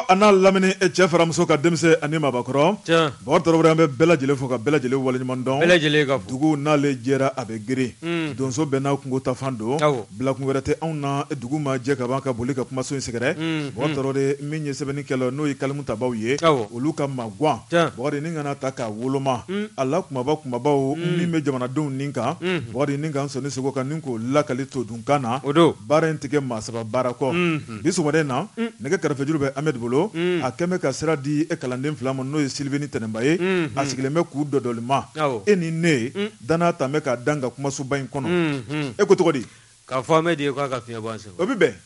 n'a lamini cɛ faramuso ka denmisɛn ani mabɔkɔrɔ Bakari an bɛ bɛɛ lajɛlen fo ka bɛɛ lajɛlen waleɲuman dɔn dugu n'ale jɛra a bɛ girin donso bɛɛ n'a kungo tafan don bilakun wɛrɛ tɛ anw na dugu ma jɛ ka ban ka boli ka kumaso in sɛgɛrɛ Bakari de min ye sɛbɛnnikɛla n'o ye kalimu tabaw ye olu ka maguwan Bakari ni kana ta k'a woloma a la kumabaw min bɛ jamanadenw nin kan Bakari ni kan sɔnni seko kan ni k'o lakali to dunkan na baara in tigɛ maa saba baara kɔ bi sɔgɔmada na nɛgɛ kɛrɛfɛjuru bɛ Ahmed bolo a kɛmɛ ka sira di kalanden fila ma n'o ye Sylvain Tɛnɛnba ye a sigilen bɛ k'u dɔdɔlima e ni ne danna ta bɛ ka dan ka kumasoba in kɔnɔ e ko tɔgɔ di k'a fɔ Ahmed ye k'a ka fiɲɛ bɔ an sen o bi bɛn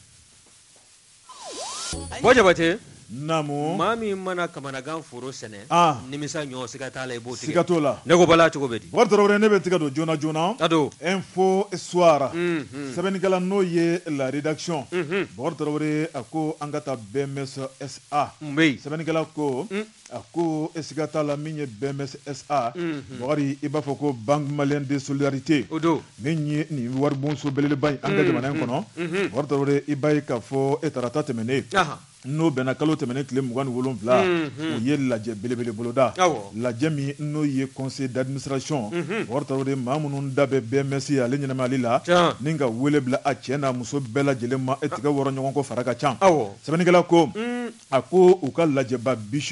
Bɔ Jabate naamu maa min mana kamanagan foro sɛnɛ nimisa ɲɔ siga t'a la i b'o tigɛ siga t'o la ne ko bala cogo bɛ di Bakari ne bɛ tigɛ don joona joona info soir sɛbɛnnikɛla n'o ye la rédaction Bakari a ko an ka taa BMS SA sɛbɛnnikɛla ko a ko siga t'a la min ye BMS SA Bakari i b'a fɔ ko Banque Malienne de Solidarité min ye nin waribonso belebeleba in an ka jamana in kɔnɔ Bakari i b'a ye k'a fɔ tarata tɛmɛnen n'o bɛnna kalo tɛmɛnen tile 27 o ye lajɛ belebele boloda lajɛ min n'o ye conseil d'administration Bakari maa minnu da bɛ BMS ale ɲɛnamali la ni ka wele bila a cɛ n'a muso bɛɛ lajɛlen ma tigɛ wɔrɔ ɲɔgɔn kɔ fara ka ca sɛbɛnnikɛla ko a ko u ka lajɛba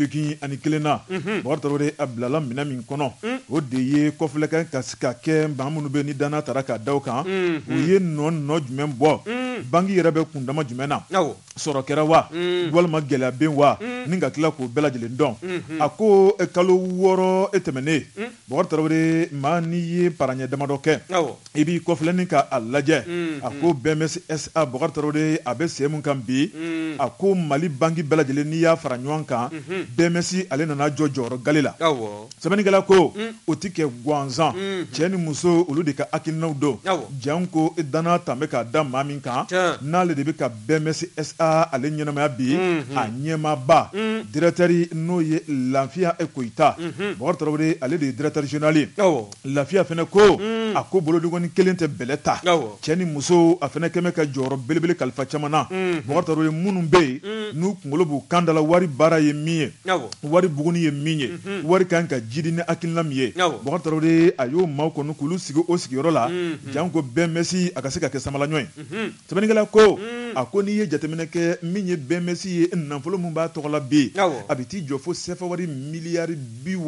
81 na Bakari a bilala minɛ min kɔnɔ o de ye kɔfilɛkɛ ka kɛ maa minnu bɛ ni danna taara ka da kan u ye nɔ jumɛn bɔ banki yɛrɛ bɛ kundama jumɛn na sɔrɔ kɛra wa walima gɛlɛya bɛ wa ni ka tila k'o bɛɛ lajɛlen dɔn a ko kalo 6 tɛmɛnen Bakari maa n'i ye paraɲɛ damadɔ kɛ i b'i kɔfilɛni ka a lajɛ a ko BMS SA Bakari a bɛ sen mun kan bi a ko Mali banki bɛɛ lajɛlen n'i y'a fara ɲɔgɔn kan BMS ale nana jɔ jɔyɔrɔ gali la sɛbɛnnikɛla ko o ti kɛ gansan cɛ ni muso olu de ka hakilinaw don jan ko danna ta bɛ ka da maa min kan n'ale de bɛ ka BMS SA ale ɲɛnamaya bi a ɲɛmaaba directeur n'o ye Lafiya Koyita Bakari ale de ye directeur général ye Lafiya fana ko a ko bolodogɔni kelen tɛ bɛlɛ ta cɛ ni muso a fana kɛmɛ ka jɔyɔrɔ belebele kalifa caman na Bakari minnu bɛ yen n'u kunkolo b'u kan da la wari baara ye min ye wari buguni ye min ye wari kan ka jidi ni hakilina min ye Bakari a y'o maaw kɔni k'olu sigi o sigiyɔrɔ la jan ko BMS a ka se ka kɛ samalaɲɔ ye sɛbɛnnikɛla ko a ko n'i ye jateminɛ kɛ min ye BMS ye nafolo min b'a tɔgɔ la bi a bɛ t'i jɔ fo CFA wari miliyari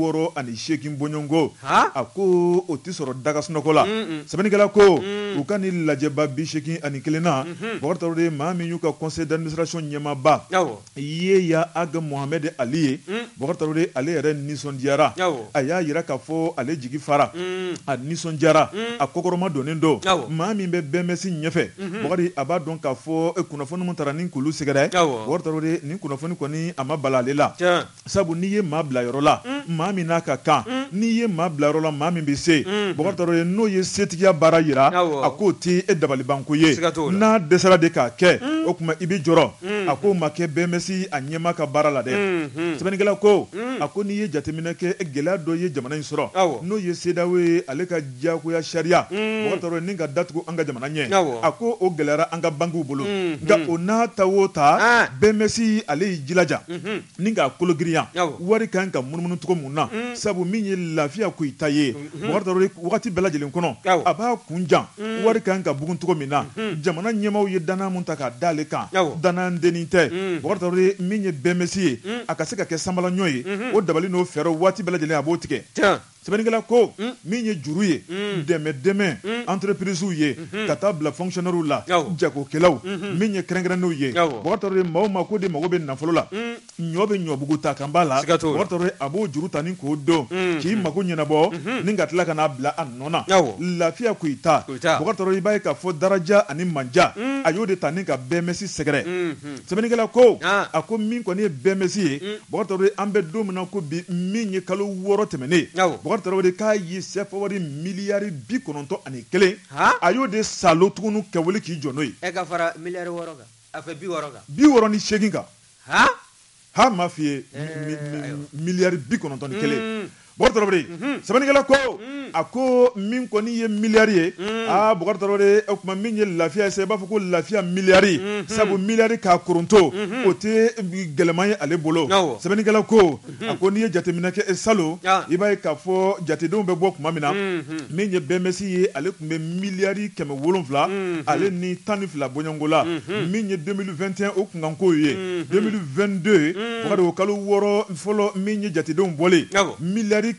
68 bɔɲɔnko a ko o ti sɔrɔ daga sunɔgɔ la sɛbɛnnikɛla ko u ka ni lajɛba 81 na Bakari maa min y'u ka conseil d'administration ɲɛmaaba Yeya Aga Mohamed Ali ye Bakari ale yɛrɛ nisɔndiyara a y'a jira k'a fɔ ale jigi fara a nisɔndiyara a kɔkɔrɔma donnen don maa min bɛ BMS ɲɛfɛ Bakari a b'a dɔn k'a fɔ kunnafoni min taara ni kulu sɛgɛrɛ Bakari ni kunnafoni kɔni a ma bala ale la sabu n'i ye maa bila yɔrɔ la maa min n'a ka kan n'i ye maa bila yɔrɔ la maa min bɛ se Bakari n'o ye setigiya baara yira a k'o ti dabalibanko ye n'a dɛsɛra de k'a kɛ o tuma i bɛ jɔrɔ a k'o ma kɛ BMS a ɲɛma ka baara la dɛ sɛbɛnnikɛla ko a ko n'i ye jateminɛ kɛ gɛlɛya dɔ ye jamana in sɔrɔ n'o ye CEDEAO ye ale ka diyagoya sariya Bakari ni ka datugu an ka jamana ɲɛ a ko o gɛlɛyara an ka bankiw bolo nka o n'a ta o ta BMS ale y'i jilaja ni k'a kologirinya wari kan ka munumunu cogo mun na sabu min ye Lafiya Koyita ye Bakari wagati bɛɛ lajɛlen kɔnɔ a b'a kunjan wari kan ka bugun cogo min na jamana ɲɛmaaw ye danaya mun ta k'a d'ale kan danaya dennin tɛ Bakari min ye BMS ye a ka se ka kɛ samalaɲɔ ye o dabali n'o fɛɛrɛ waati bɛɛ lajɛlen a b'o tigɛ sɛbɛnnikɛla ko min ye juru ye dɛmɛ entreprises ye ka taa bila fonctionnaires la jagokɛlaw min ye kɛrɛnkɛrɛnnenw ye Bakari maaw ma ko de mago bɛ nafolo la ɲɔ bɛ ɲɔbugu ta kan b'a la Bakari a b'o juru ta ni k'o don k'i mago ɲɛnabɔ ni ka tila ka n'a bila a nɔ na Lafiya Koyita Bakari i b'a ye k'a fɔ daraja ani manja a y'o de ta ni ka BMS sɛgɛrɛ sɛbɛnnikɛla ko a ko min kɔni ye BMS ye Bakari an bɛ don min na ko bi min ye kalo 6 tɛmɛnen Bakari k'a ye CFA wari miliyari 91 a y'o de salo tugunu kɛwale k'i jɔ n'o ye ka fara miliyari 6 kan a fɛ 68 kan ha m'a f'i ye miliyari 91 Bokar Tarawele sɛbɛnnikɛla ko a ko min kɔni ye miliyari ye Bokar Tarawele o kuma min ye lafiya ye i b'a fɔ ko lafiya miliyari sabu miliyari k'a koronto o tɛ gɛlɛman ye ale bolo sɛbɛnnikɛla ko a ko n'i ye jateminɛ kɛ salon i b'a ye k'a fɔ jatedenw bɛ bɔ tuma min na min ye BMS ye ale tun bɛ miliyari 700 ale ni 12 bɔɲɔnko la min ye 2021 o kunkanko ye 2022 Bokar o kalo 6 fɔlɔ min ye jatedenw bɔlen miliyari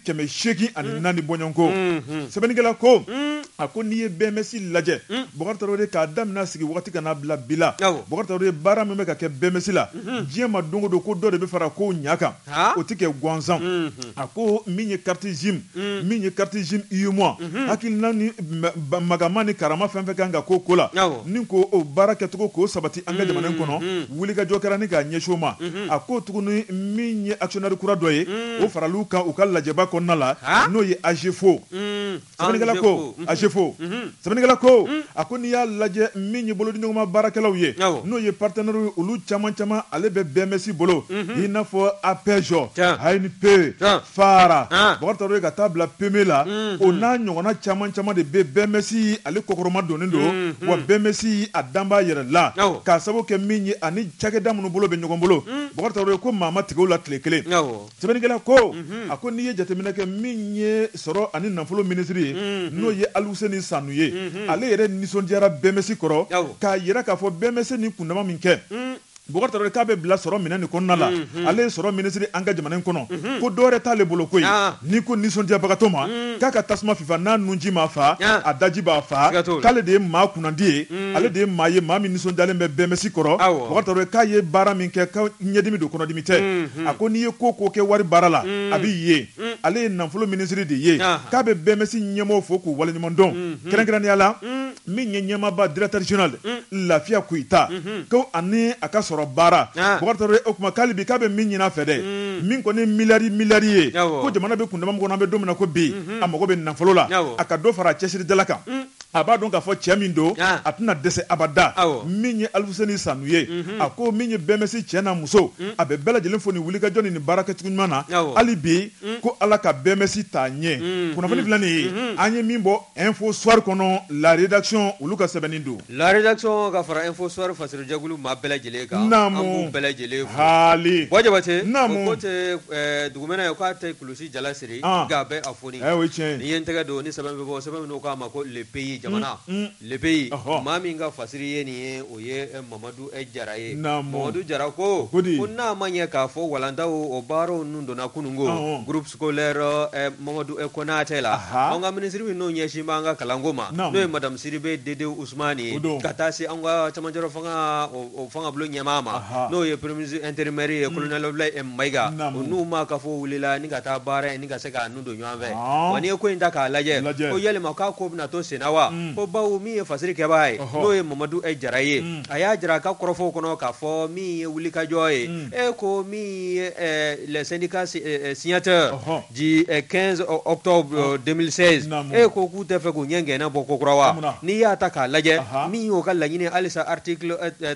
804 bɔɲɔnko sɛbɛnnikɛla ko a ko n'i ye BMS lajɛ Bokar Tarawele k'a daminɛ sigi wagati ka n'a bila bi la Bokar Tarawele baara min bɛ ka kɛ BMS la diɲɛ ma don o don ko dɔ de bɛ fara ko ɲa kan o tɛ kɛ gansan a ko min ye carte gym UEMOA hakilina ni magama ni karama fɛn fɛn kan ka ko la ni ko o baara kɛcogo k'o sabati an ka jamana in kɔnɔ wulikajɔ kɛra ni k'a ɲɛsin o ma a ko tuguni min ye actionnaire kura dɔ ye o faral'u kan u ka lajɛba kɔnɔna la n'o ye AGEFO sɛbɛnnikɛla ko AGEFO sɛbɛnnikɛla ko a ko n'i y'a lajɛ min ye bolodiɲɔgɔnma baarakɛlaw ye n'o ye partenaire ye olu caman ale bɛ BMS bolo i n'a fɔ APEJO ANP FARA Bokar Tarawele ka taa bila PME la o n'a ɲɔgɔnna caman de bɛ BMS ale kɔkɔrɔma donnen don wa BMS a dan b'a yɛrɛ la k'a sababu kɛ min ye ani cakɛda minnu bolo bɛ ɲɔgɔn bolo Bokar Tarawele ko maa ma tigɛ o la tile kelen sɛbɛnnikɛla ko a ko n'i ye jateminɛ kɛ min ye sɔrɔ ani nafolo minisiri ye n'o ye Aluseni Sanu ye ale yɛrɛ nisɔndiyara BMS kɔrɔ k'a yira k'a fɔ BMS ni kundama min kɛ Bokar Tarawele k'a bɛ bila sɔrɔ minɛ nin kɔnɔna la ale ye sɔrɔ minisiri an ka jamana in kɔnɔ ko dɔwɛrɛ t'ale bolo koyi n'i ko nisɔndiyabagatɔ ma k'a ka tasuma fifa n'a nunji ma fa a daji b'a fa k'ale de ye maa kunnandi ye ale de ye maa ye maa min nisɔndiyalen bɛ BMS kɔrɔ Bokar Tarawele k'a ye baara min kɛ ka ɲɛdimi don kɔnɔdimi tɛ a ko n'i ye ko kɛ wari baara la a b'i ye ale ye nafolo minisiri de ye k'a bɛ BMS ɲɛmɔgɔw fo k'u waleɲuman dɔn kɛrɛnkɛrɛnnenya la min ye ɲɛmaaba directeur général Lafiya Kuyita ko ani a ka sɔrɔ baara Bokar Tarawele o kuma k'ale bi k'a bɛ min ɲin'a fɛ dɛ min kɔni miliyari ye ko jamana bɛ kundama min kɔnɔ an bɛ don min na ko bi a mago bɛ nafolo la a ka dɔ fara cɛsiridala kan a b'a dɔn k'a fɔ cɛ min don a tɛna dɛsɛ abada min ye Aluseni Sanu ye a ko min ye BMS cɛ n'a muso a bɛ bɛɛ lajɛlen fo nin wulikajɔ ni baarakɛcogo ɲuman na hali bi ko Ala ka BMS t'a ɲɛ kunnafoni filɛ nin ye an ye min bɔ Info Soir kɔnɔ la rédaction olu ka sɛbɛnni don la rédaction ka fara Info Soir fasirojɛkulu maa bɛɛ lajɛlen kan an b'u bɛɛ lajɛlen fo hali Bɔ Jabate o ko tɛ dugumɛnɛ ye k'a tɛ kulusi jala siri nka a bɛ a foni ni ye n tɛgɛ don ni sɛbɛn bɛ bɔ sɛbɛn min k'a ma ko le pays jamana le pays maa min ka fasiri ye nin ye o ye Mamadu Jara ye Mamadu Jara ko n'a ma ɲɛ k'a fɔ walandaw o baaraw ninnu donna kunungo groupe scolaire Mamadu Konate la an ka minisiri min n'o ɲɛsin b'an ka kalanko ma n'o ye madame Sidibe Dede Ousmane ye ka taa se an ka cɛmancɛ fanga bolo ɲɛmaa ma n'o ye premier ministre intérimaire ye colonel Abdoulaye Mayiga o n'u ma ka fɔ wulila ni ka taa baara ni ka se k'a nun don ɲɔgɔn fɛ wa n'i ye ko in ta k'a lajɛ ko yalima k'a ko bɛna to senna wa ko bawo min ye fasiri kɛbaa ye n'o ye Mamadu Jara ye a y'a jira a ka kɔrɔfɔw kɔnɔ k'a fɔ min ye wulikajɔ ye ko min ye les syndicats signataires du 15 octobre 2016 ko k'u tɛ fɛ k'u ɲɛ gɛnna bɔ kokura wa n'i y'a ta k'a lajɛ min y'o ka laɲini halisa article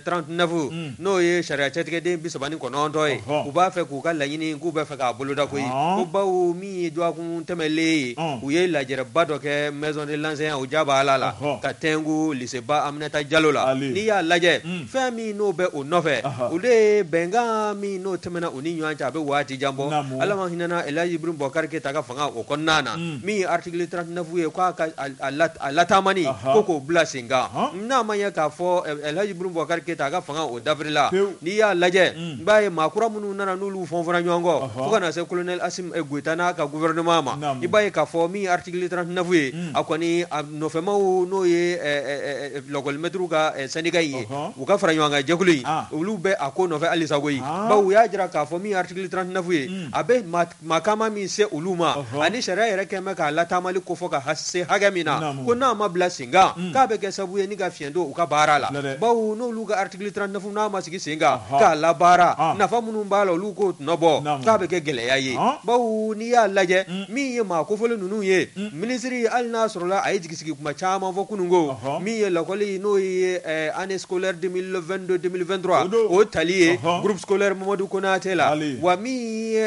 39 n'o ye sariya cɛtigɛden 39 ye u b'a fɛ k'u ka laɲini k'u bɛ fɛ k'a boloda koyi ko bawo min ye dɔgɔkun tɛmɛlen ye u ye lajɛrɛba dɔ kɛ maison de l'enseignant o jaba ala la ka tɛngu lycée ba Aminata Diallo la n'i y'a lajɛ fɛn min n'o bɛ o nɔfɛ o de ye bɛnkan min n'o tɛmɛna u ni ɲɔgɔn cɛ a bɛ waati jan bɔ ala ma hinɛna Elhaji Ibrahim Boubacar Keita ka fanga o kɔnɔna na min ye article 39 ye k'a ka a latamani ko k'o bila sen kan n'a ma ɲɛ k'a fɔ Elhaji Ibrahim Boubacar Keita a ka fanga o dabirila n'i y'a lajɛ i b'a ye maa kura minnu nana n'olu fɔnfɔnna ɲɔgɔn kɔ fo ka na se colonel Assimi Goïta n'a ka gouvernement ma i b'a ye k'a fɔ min ye article 39 ye a kɔni a nɔfɛmaw n'o ye lɔkɔlimɛtiriw ka syndicat ye u ka fara ɲɔgɔn kan jɛkulu in olu bɛ a ko nɔfɛ halisa koyi bawo u y'a jira k'a fɔ min ye article 39 ye a bɛ makama min se olu ma ani sariya yɛrɛ kɛn bɛ k'a latamali kofɔ ka se hakɛ min na ko n'a ma bila sen kan k'a bɛ kɛ sababu ye ni ka fiɲɛ don u ka baara la bawo n'olu ka article 39 n'a ma sigi sen kan k'a labaara nafa minnu b'a la olu k'o nɔbɔ k'a bɛ kɛ gɛlɛya ye bawo n'i y'a lajɛ min ye maa kofɔlen ninnu ye minisiri hali n'a sɔrɔla a ye jigi sigi kuma caman fɔ kunungo min ye lakɔli n'o ye année scolaire 2022-2023 o tali ye groupe scolaire Mamadou Konate la wa min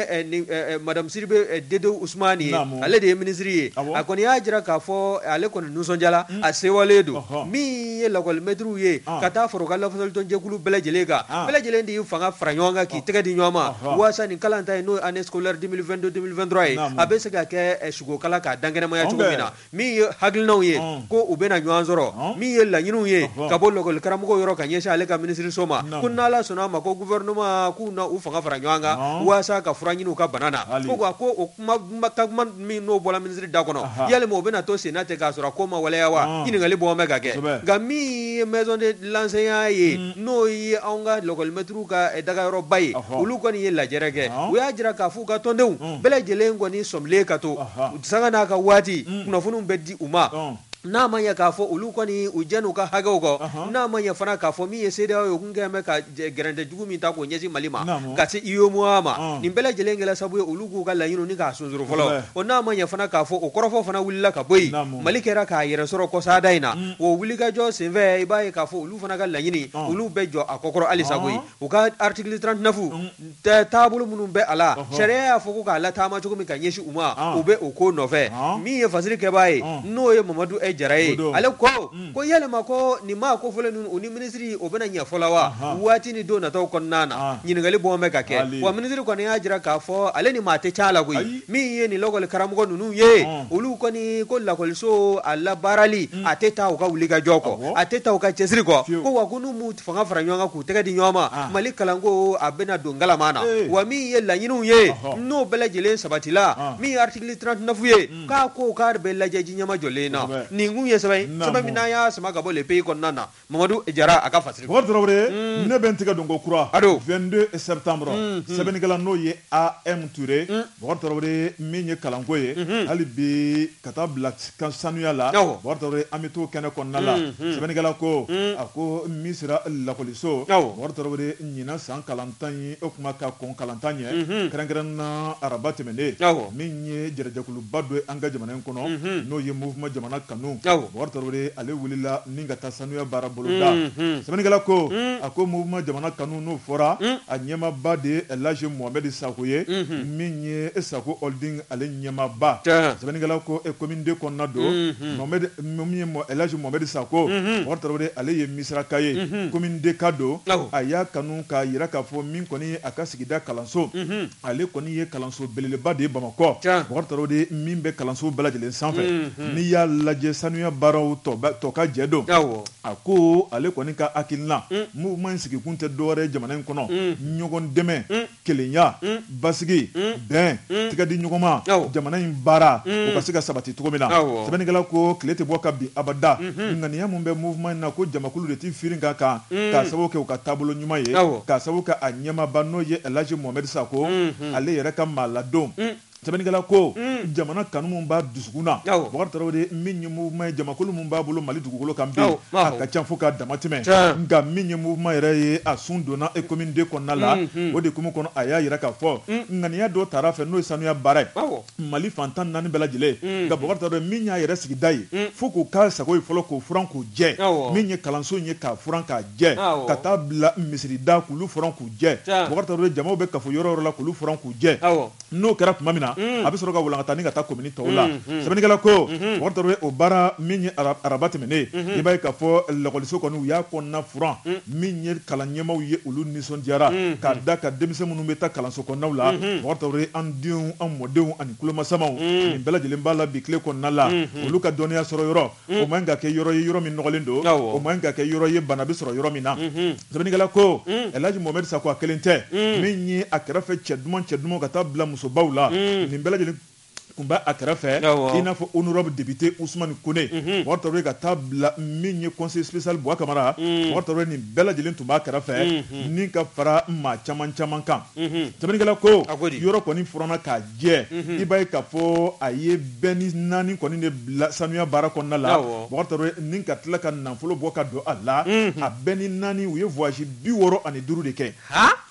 ye madame Sidibe Dedo Ousmane ye ale de ye ministre ye a kɔni y'a jira k'a fɔ ale kɔni nisɔndiyala a sewalen don min ye lakɔli maître ye ka taa fara u ka lafasali tɔn jɛkulu bɛɛ lajɛlen kan bɛɛ lajɛlen de y'u fanga fara ɲɔgɔn kan k'i tɛgɛ di ɲɔgɔn ma waasa nin kalan ta ye n'o ye année scolaire 2022-2023 ye a bɛ se ka kɛ sugokala k'a dankɛnɛmaya cogo min na min ye hakilinaw ye ko u bɛna ɲɔgɔn sɔrɔ min ye laɲiniw ye ka bɔ lakɔli karamɔgɔ yɔrɔ ka ɲɛsin ale ka ministre so ma ko n'ala sɔnna ma ko gouvernement k'u na u fanga fara ɲɔgɔn kan waasa ka fura ɲini u ka bana na ko o kuma min n'o bɔra ministre da kɔnɔ yalima o bɛna to senna ten k'a sɔrɔ ko ma waleya wa ɲininkali bɔ bɛ ka kɛ nka min ye maison de l'enseignant ye n'o ye anw ka lakɔli maître ka dagayɔrɔba ye olu kɔni ye lajɛrɛ kɛ u y'a jira k'a fɔ u ka tɔndenw bɛɛ lajɛlen kɔni sɔmilen ka to sanga n'a ka waati kunnafoniw bɛ di u ma n'a ma ɲɛ k'a fɔ olu kɔni u jɛn'u ka hakɛw kɔ n'a ma ɲɛ fana k'a fɔ min ye CEDEAO ye kun kɛn bɛ ka gɛrɛntɛ jugu min ta k'o ɲɛsin Mali ma ka se UEMOA ma nin bɛɛ lajɛlen kɛla sabu ye olu k'u ka laɲiniw ni k'a sunsuru fɔlɔ o n'a ma ɲɛ fana k'a fɔ o kɔrɔfɔ fana wulila ka bɔ yen Mali kɛra k'a yɛrɛ sɔrɔ kɔsada in na o wulikajɔ senfɛ i b'a ye k'a fɔ olu fana ka laɲini olu bɛ jɔ a kɔkɔrɔ halisa koyi u ka article 39 taabolo minnu bɛ a la sariya y'a fɔ ko k'a lataama cogo min ka ɲɛsin u ma u bɛ o ko nɔfɛ min ye fasiri kɛbaa ye n'o ye Mamadu Jara ye ale ko yalima ko nin maa ko fɔlen ninnu u ni ministre o bɛna ɲɛ fɔlɔ wa waati ni don nataw kɔnɔna na ɲininkali bɔn bɛ ka kɛ wa ministre kɔni y'a jira k'a fɔ ale ni maa tɛ ca la koyi min ye nin lakɔli karamɔgɔ ninnu ye olu kɔni ko lakɔliso a labaarali a tɛ taa u ka wulikajɔ kɔ a tɛ taa u ka cɛsiri kɔ ko wa ko n'u m'u fanga fara ɲɔgɔn kan k'u tɛgɛ di ɲɔgɔn ma Mali kalanko a bɛna don galama na wa min ye laɲiniw ye n'o bɛɛ lajɛlen sabatila min ye article 39 ye k'a ko k'a bɛ lajɛ ji ɲɛma jɔlen na nin kun ye sɛbɛn min n'a y'a sama ka bɔ le pays kɔnɔna na Mamadu Jara a ka fasiri Bɔkari Tarawele ne bɛ n tigɛ don ko kura 22 septembre sɛbɛnnikɛla n'o ye AM Touré Bɔkari Tarawele min ye kalanko ye hali bi ka taa bila sanuya la Bɔkari Tarawele an bɛ to kɛnɛ kɔnɔna la sɛbɛnnikɛla ko a ko min sera lakɔliso Bɔkari Tarawele ɲina san kalantan ye o kuma ka kɔn kalantan ɲɛ kɛrɛnkɛrɛnna araba tɛmɛnen min ye jɛrɛjɛkuluba dɔ ye an ka jamana in kɔnɔ n'o ye mouvement jamana kanu Bɔkari Tarawele ale wulila ni ka taa sanuya baara boloda sɛbɛnnikɛla ko a ko mouvement jamana kanu n'o fɔra a ɲɛmaaba de ye Elhaji Mohamed Sako ye min ye Sako Holding ale ɲɛmaaba sɛbɛnnikɛla ko commune 2 kɔnɔna don min ye Elhaji Mohamed Sako Bɔkari Tarawele ale ye misiraka ye commune 2 ka don a y'a kanu k'a yira k'a fɔ min kɔni ye a ka sigida kalanso ale kɔni ye kalanso belebeleba de ye Bamakɔ Bɔkari Tarawele min bɛ kalanso bɛɛ lajɛlen sanfɛ n'i y'a lajɛ sanuya baaraw tɔ ka jɛ don a ko ale kɔni ka hakilina mouvement in sigikun tɛ dɔwɛrɛ jamana in kɔnɔ ɲɔgɔn dɛmɛ kelenya basigi bɛn tigɛ di ɲɔgɔn ma jamana in baara o ka se ka sabati cogo min na sɛbɛnnikɛla ko tile tɛ bɔ ka bin abada ŋaniya mun bɛ mouvement in na ko jamakulu de ti firin ka kan k'a sababu kɛ u ka taabolo ɲuman ye k'a sababu kɛ a ɲɛmaaba n'o ye Elhaji Mohamed Sako ale yɛrɛ ka maaladon sɛbɛnnikɛla ko jamana kanu min b'a dusukun na Bɔkari Tarawele min ye mouvement ye jamakulu min b'a bolo Mali dugukolo kan bi a ka ca fo k'a dama tɛmɛ nka min ye mouvement yɛrɛ ye a sun donna commune 2 kɔnɔna la o de kumu kɔnɔ a y'a yira k'a fɔ ŋaniya dɔ taara fɛ n'o ye sanuya baara ye Mali fantan 4 bɛɛ lajɛlen nka Bɔkari Tarawele min y'a yɛrɛ sigida ye fo k'o k'a sago ye fɔlɔ k'o furan k'o jɛ min ye kalanso in ye k'a furan k'a jɛ ka taa bila misirida k'olu furan k'u jɛ Bɔkari Tarawele jamaw bɛ kafo yɔrɔ yɔrɔ la k'olu furan k'u jɛ n'o kɛra tuma min na a bɛ sɔrɔ ka walankata ni ka taa commune tɔw la sɛbɛnnikɛla ko Bɔkari Tarawele o baara min ye araba tɛmɛnen i b'a ye k'a fɔ lakɔliso kɔni u y'a kɔnɔna furan min ye kalan ɲɛmaw ye olu nisɔndiyara k'a da ka denmisɛn minnu bɛ taa kalanso kɔnɔnaw la Bɔkari Tarawele an denw an mɔdenw ani kulomasamaw nin bɛɛ lajɛlen b'a la bi tile kɔnɔna la olu ka dɔnniya sɔrɔ yɔrɔ o man ka kɛ yɔrɔ ye yɔrɔ min nɔgɔlen don o man ka kɛ yɔrɔ ye bana bɛ sɔrɔ yɔrɔ min na sɛbɛnnikɛla ko Elhaji Mohamed Sako a kelen tɛ min ye a kɛrɛfɛ cɛ duman ka taa bila musobaw la nin bɛɛ lajɛlen kun bɛ a kɛrɛfɛ i n'a fɔ honorable député Ousmane Kone Bɔkari Tarawele ka taa bila min ye conseil spécial Buwa Kamara Bɔkari Tarawele nin bɛɛ lajɛlen tun b'a kɛrɛfɛ ni ka fara maa caman kan sɛbɛnnikɛla ko yɔrɔ kɔni furanna k'a jɛ i b'a ye k'a fɔ a ye bɛɛ ni 4 kɔni de bila sanuya baara kɔnɔna la Bɔkari Tarawele ni ka tila ka nafolo bɔ ka don a la a bɛɛ ni 4 u ye voyage 65 de kɛ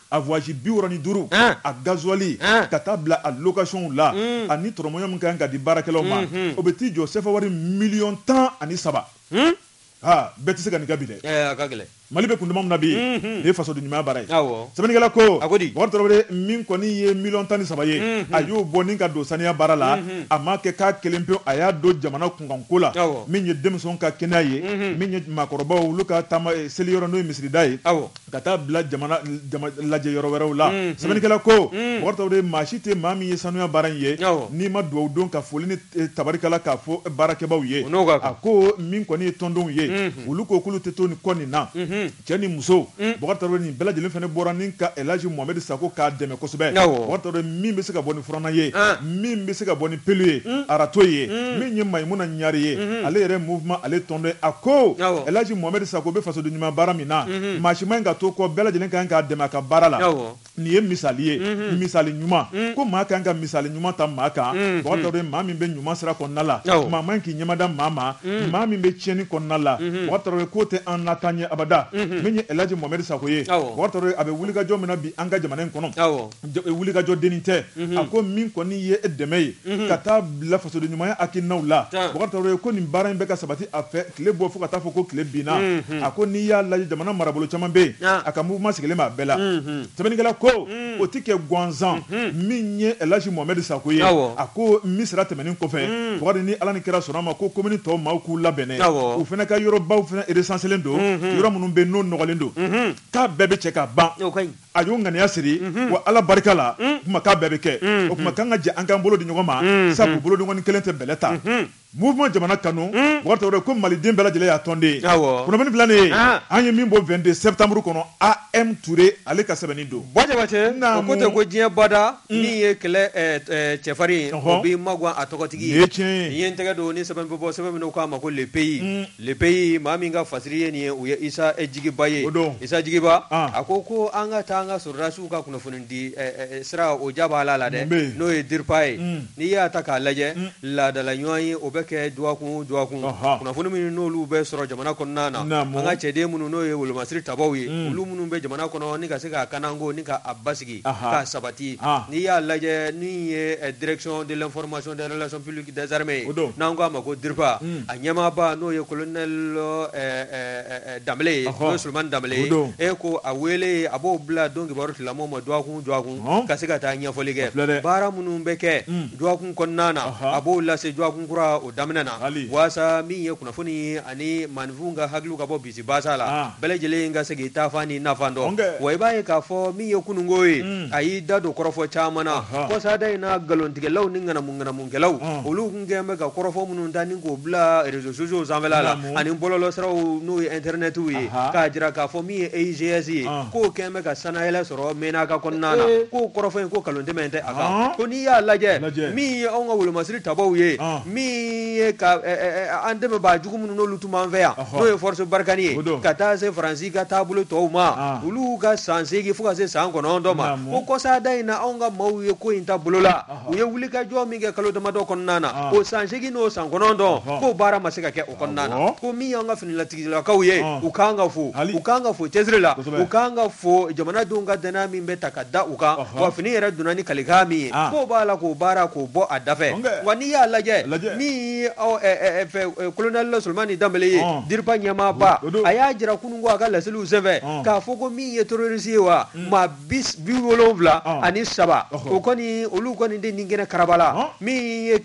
a voyage 65 a gasoil ka taa bila a location la ani tɔrɔmɔɲɔ min kan ka di baarakɛlaw ma o bɛ t'i jɔ CFA wari $13 millions bɛɛ tɛ se ka nin kɛ bi dɛ a ka gɛlɛn Mali bɛ kunduma min na bi nin ye fasoden ɲumanya baara ye sɛbɛnnikɛla ko Bakari Tarawele min kɔni ye $13 millions a y'o bɔ ni ka don saniya baara la a ma kɛ k'a kelen pewu a y'a don jamana kunkanko la min ye denmisɛnw ka kɛnɛya ye min ye maakɔrɔbaw olu ka taama seliyɔrɔ n'o ye misirida ye ka taa bila jamana lajɛ yɔrɔ wɛrɛw la sɛbɛnnikɛla ko Bakari Tarawele maa si tɛ maa min ye sanuya baara in ye n'i ma dugawu don ka foli ni tabarikala k'a fɔ baarakɛbaw ye a ko min kɔni ye tɔndenw ye olu ko k'olu tɛ to nin kɔ nin na cɛ ni muso Bakari Tarawele nin bɛɛ lajɛlen fana bɔra ni ka Elhaji Mohamed Sako k'a dɛmɛ kosɛbɛ Bakari Tarawele min bɛ se ka bɔ ni furanna ye min bɛ se ka bɔ ni pelu ye arato ye min ye Mayimuna Ɲari ye ale yɛrɛ mouvement ale tɔnden a ko Elhaji Mohamed Sako bɛ fasoden ɲuman baara min na maa si ma ɲi ka to kɔ bɛɛ lajɛlen kan k'a dɛmɛ a ka baara la nin ye misali ye misali ɲuman ko maa kan ka misali ɲuman ta maa kan Bakari Tarawele maa min bɛ ɲuman sira kɔnɔna la maa man k'i ɲɛmada maa ma maa min bɛ tiɲɛni kɔnɔna la Bakari Tarawele k'o tɛ an nata ɲɛ abada min ye Elhaji Mohamed Sako ye Bakari Tarawele a bɛ wulikajɔ min na bi an ka jamana in kɔnɔ wulikajɔ dennin tɛ a ko min kɔni ye dɛmɛ ye ka taa bila fasoden ɲumanya hakilinaw la Bakari Tarawele ko nin baara in bɛ ka sabati a fɛ tile bɔ fo ka taa fɔ ko tile binna a ko n'i y'a lajɛ jamana marabolo caman bɛ yen a ka mouvement sigilen b'a bɛɛ la sɛbɛnnikɛla ko o tɛ kɛ gansan min ye Elhaji Mohamed Sako ye a ko misira tɛmɛnen kɔfɛ Bakari ni Ala ni kira sɔnna a ma ko commune tɔw maaw k'u labɛnnen u fana ka yɔrɔbaw fana recensélen don yɔrɔ minnu bɛ n'o nɔgɔlen don k'a bɛɛ bɛ cɛ ka ban a y'o ŋaniya siri wa Ala barika la kuma k'a bɛɛ bɛ kɛ o kuma k'an ka jɛ an k'an bolo di ɲɔgɔn ma sabu bolodengɔni kelen tɛ bɛlɛ ta mouvement jamana kanu Bakari Tarawele ko maliden bɛɛ lajɛlen y'a tɔnden kunnafoni filanin ye an ye min bɔ 22 septembre kɔnɔ AM Touré ale ka sɛbɛnni don o ko tɛ ko diɲɛ bada min ye kɛlɛ cɛfarin ye o b'i magwan a tɔgɔtigi ye nin ye n tɛgɛ don ni sɛbɛn bɛ bɔ sɛbɛn min k'a ma ko le pays maa min ka fasiri ye nin ye u ye Isa Jigiba ye Isa Jigiba a ko an ka taa an ka sɔrɔdasiw ka kunnafoni di sira o ja b'a la dɛ n'o ye DIRPA ye n'i y'a ta k'a lajɛ laadala ɲɔgɔn ye o bɛ kɛ duwakun kunnafoni minnu n'olu bɛ sɔrɔ jamana kɔnɔna na an ka cɛden minnu n'o ye wolomasiri tabaw ye olu minnu bɛ jamana kɔnɔ ni ka se k'a kananko ni ka basigi k'a sabati n'i y'a lajɛ min ye direction de l'information des relations publiques des armées n'an k'a ma ko DIRPA a ɲɛmaaba n'o ye colonel Danbele ye n'o ye Sulemani Danbele ye ko a wele a b'o bila don kibaru tigilamɔgɔw ma duwakun ka se ka taa ɲɛfɔli kɛ baara minnu bɛ kɛ duwakun kɔnɔna na a b'o lase duwakun kura o daminɛ na waasa min ye kunnafoni ani maanifinw ka hakiliw ka bɔ bisi baasa la bɛɛ lajɛlen ka se k'i taafan ni nafan dɔn wa i b'a ye k'a fɔ min ye kununko ye a y'i da don kɔrɔfɔ caman na kɔsada in na nkalontigɛlaw ni ŋanamu-ŋanamukɛlaw olu kun kɛn bɛ ka kɔrɔfɔ minnu ta ni k'o bila réseaux sociaux sanfɛla la ani bɔlɔlɔsiraw n'o ye internetiw ye k'a jira k'a fɔ min ye EIGS ye k'o kɛn bɛ ka sanayɛlɛ sɔrɔ mɛn'a ka kɔnɔna na k'o kɔrɔfɔ in ko kalonitɛmɛ tɛ a kan ko n'i y'a lajɛ min ye anw ka wolomasiri tabaw ye min ye ka an dɛmɛbaa jugu minnu n'olu tun b'an fɛ yan n'o ye force barikani ye ka taa se Faransi ka taabolo tɔw ma olu ka san 8 fo ka se san 9 ma ko kɔsada in na anw ka maaw ye ko in ta bolo la u ye wulikajɔ min kɛ kalo damadɔ kɔnɔna na o san 8 n'o san 9 k'o baara ma se ka kɛ o kɔnɔna na ko min y'an ka finilatigilakaw ye u k'an ka fo cɛsiri la u k'an ka fo jamanadenw ka danaya min bɛ ta ka da u kan wa fini yɛrɛ donna ni kalikan min ye k'o b'a la k'o baara k'o bɔ a da fɛ wa n'i y'a lajɛ min colonel Sulemani Danbele ye DIRPA ɲɛmaaba a y'a jira kununko a ka laseliw senfɛ k'a fɔ ko min ye terroriste ye wa maa 77 o kɔni olu kɔni de nin kɛnɛ karabala min ye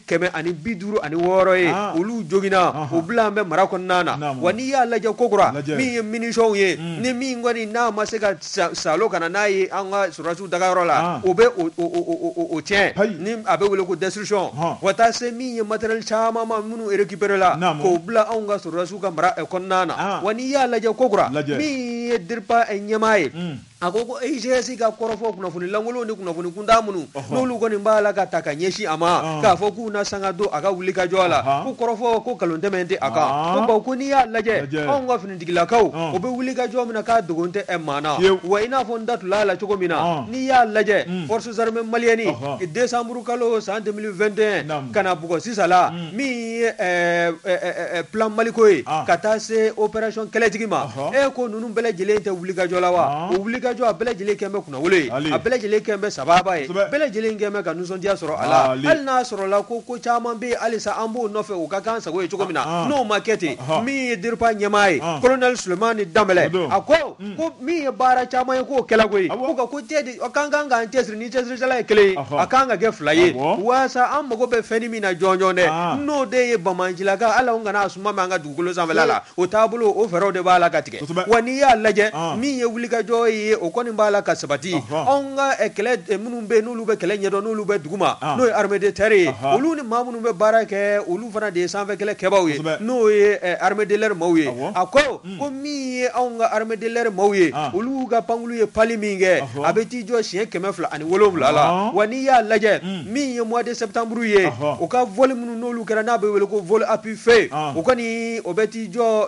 156 ye olu joginna o bila an bɛ mara kɔnɔna na wa n'i y'a lajɛ kokura min ye munitions ye ni min kɔni n'a ma se ka salo kana n'a ye an ka sɔrɔdasiw dagayɔrɔ la o bɛ o tiɲɛ ni a bɛ wele ko destruction wa taa se min ye matériel caman ma minnu récupérer la k'o bila anw ka sɔrɔdasiw ka mara kɔnɔna na wa n'i y'a lajɛ kokura min ye DIRPA ɲɛmaa ye a ko EIGS ka kɔrɔfɔ kunnafoni lankolon ni kunnafoni kunda minnu n'olu kɔni b'a la ka ta ka ɲɛsin a ma k'a fɔ k'u na sanga don a ka wulikajɔ la ko kɔrɔfɔ ko kalonitɛmɛ tɛ a kan ko bawo ko n'i y'a lajɛ anw ka finitigilakaw o bɛ wulikajɔ min na k'a dogon tɛ maa na wa i n'a fɔ n da tul'a la cogo min na n'i y'a lajɛ forces armées maliennes décembre kalo san 2021 ka na bugɔ sisan la min ye plan Maliko ye ka taa se opération kɛlɛtigi ma ko ninnu bɛɛ lajɛlen tɛ wulikajɔ la wa o wulikajɔ wulikajɔ a bɛɛ lajɛlen kɛn bɛ kunnawolo ye a bɛɛ lajɛlen kɛn bɛ sababa ye bɛɛ lajɛlen kɛn bɛ ka nisɔndiya sɔrɔ a la hali n'a sɔrɔla ko caman bɛ halisa an b'o nɔfɛ o ka kan sago ye cogo min na n'o ma kɛ ten min ye DERPA ɲɛmaa ye colonel Sulemani Danbɛlɛ a ko min ye baara caman ye k'o kɛla koyi ko ko kan k'an cɛsiri ni cɛsirijala ye kelen ye a kan ka kɛ fila ye waasa an mago bɛ fɛn min na jɔnjɔn dɛ n'o de ye Bamanjilaka ala an kana suma min an ka dugukolo sanfɛla la o taabolo o fɛɛrɛw de b'a la ka tigɛ wa n'i y'a lajɛ min ye wulikajɔ ye o kɔni b'a la ka sabati anw ka kɛlɛ minnu bɛ n'olu bɛ kɛlɛ ɲɛdɔn n'olu bɛ duguma n'o ye armée de terre ye olu ni maa minnu bɛ baara kɛ olu fana de ye sanfɛ kɛlɛ kɛbaaw ye n'o ye armée de l'air maaw ye a ko min ye anw ka armée de l'air maaw ye olu ka pankulu ye pali min kɛ a bɛ t'i jɔ siɲɛ 207 la wa n'i y'a lajɛ min ye mois de septembre ye o ka vol minnu n'olu kɛra n'a bɛ wele ko vol appui fait o kɔni o bɛ t'i jɔ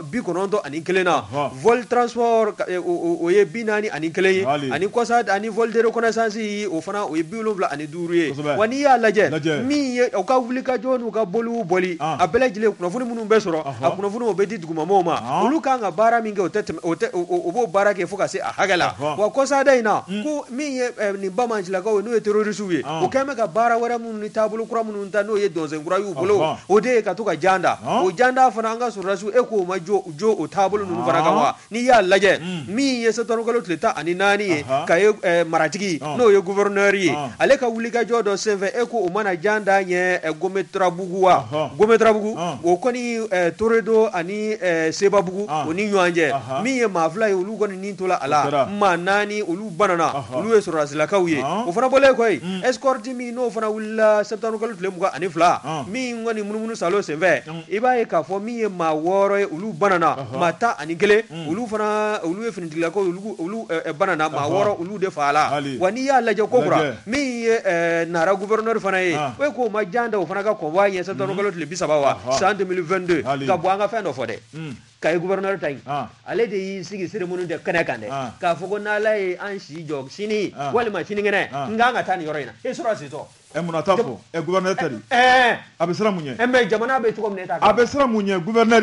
91 na vol transport o ye 41 ye ani COSAD ani vol de reconnaissance o fana o ye 75 ye wa n'i y'a lajɛ min ye o ka wulikajɔ n'u ka boliw boli a bɛɛ lajɛlen kunnafoni minnu bɛ sɔrɔ a kunnafoni o bɛ di dugumamɔgɔw ma olu kan ka baara min kɛ o b'o baara kɛ fo ka se a hakɛ la wa COSAD in na ko min ye nin Bamanjilakaw ye n'o ye terroriste ye o kɛn bɛ ka baara wɛrɛ minnu ni taabolo kura minnu ta n'o ye dɔnsen kura y'u bolo o de ye ka to ka janda o janda fana an ka sɔrɔdasiw e k'o ma jɔ o taabolo ninnu fana kan wa n'i y'a lajɛ min ye septembre kalo tile 14 ye ka ye maratigi n'o ye gouverneur ye ale ka wulikajɔ dɔ senfɛ e ko o mana janda ɲɛ Gometrabugu wa Gometrabugu o kɔni Toredo ani Sebabugu o ni ɲɔgɔn cɛ min ye maa fila ye olu kɔni nin tola a la maa 4 olu banana olu ye sɔrɔdasilakaw ye o fana bɔlen koyi escorte min n'o fana wulila septembre kalo tile 22 min kɔni munumunu salo senfɛ i b'a ye k'a fɔ min ye maa 6 ye olu banana maa 11 olu ye finitigilakaw olu banana maa 6 olu de faala wa n'i y'a lajɛ kokura min ye Nara gouverneur fana ye o ko ma janda o fana ka convoi ɲɛ septembre kalo tile 30 wa san 2022 ka bɔ an ka fɛn dɔ fɔ dɛ kay gouverneur tay ale de yi sigi cérémonie de kene kande ka fogo na lay an si jog sini wala ma sini ngene nga tan yoro ina e sura si to e munata fo e gouverneur tari abesra munye e me jamana be to ko ne ta abesra munye gouverneur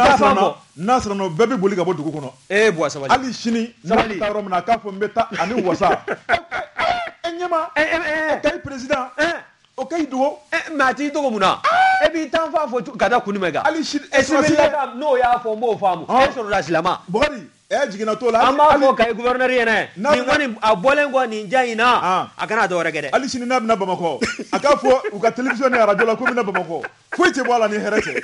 nasra no bebe boli ka bo dugu kono e bo sabali ali sini ta ro na ka fo mbeta ani wasa enyama kay président okay duwo mati to ko muna e bi tan fa fo kada kunimega ali shit e sibila no ya fo mo famu e so rasilama bori e jigina to la amma fo kay gouverneur yene ni woni a bolen go ni jayina akana do regede ali shini na Bamako aka fo u ka television na radio la ko na Bamako ko te bola ni herete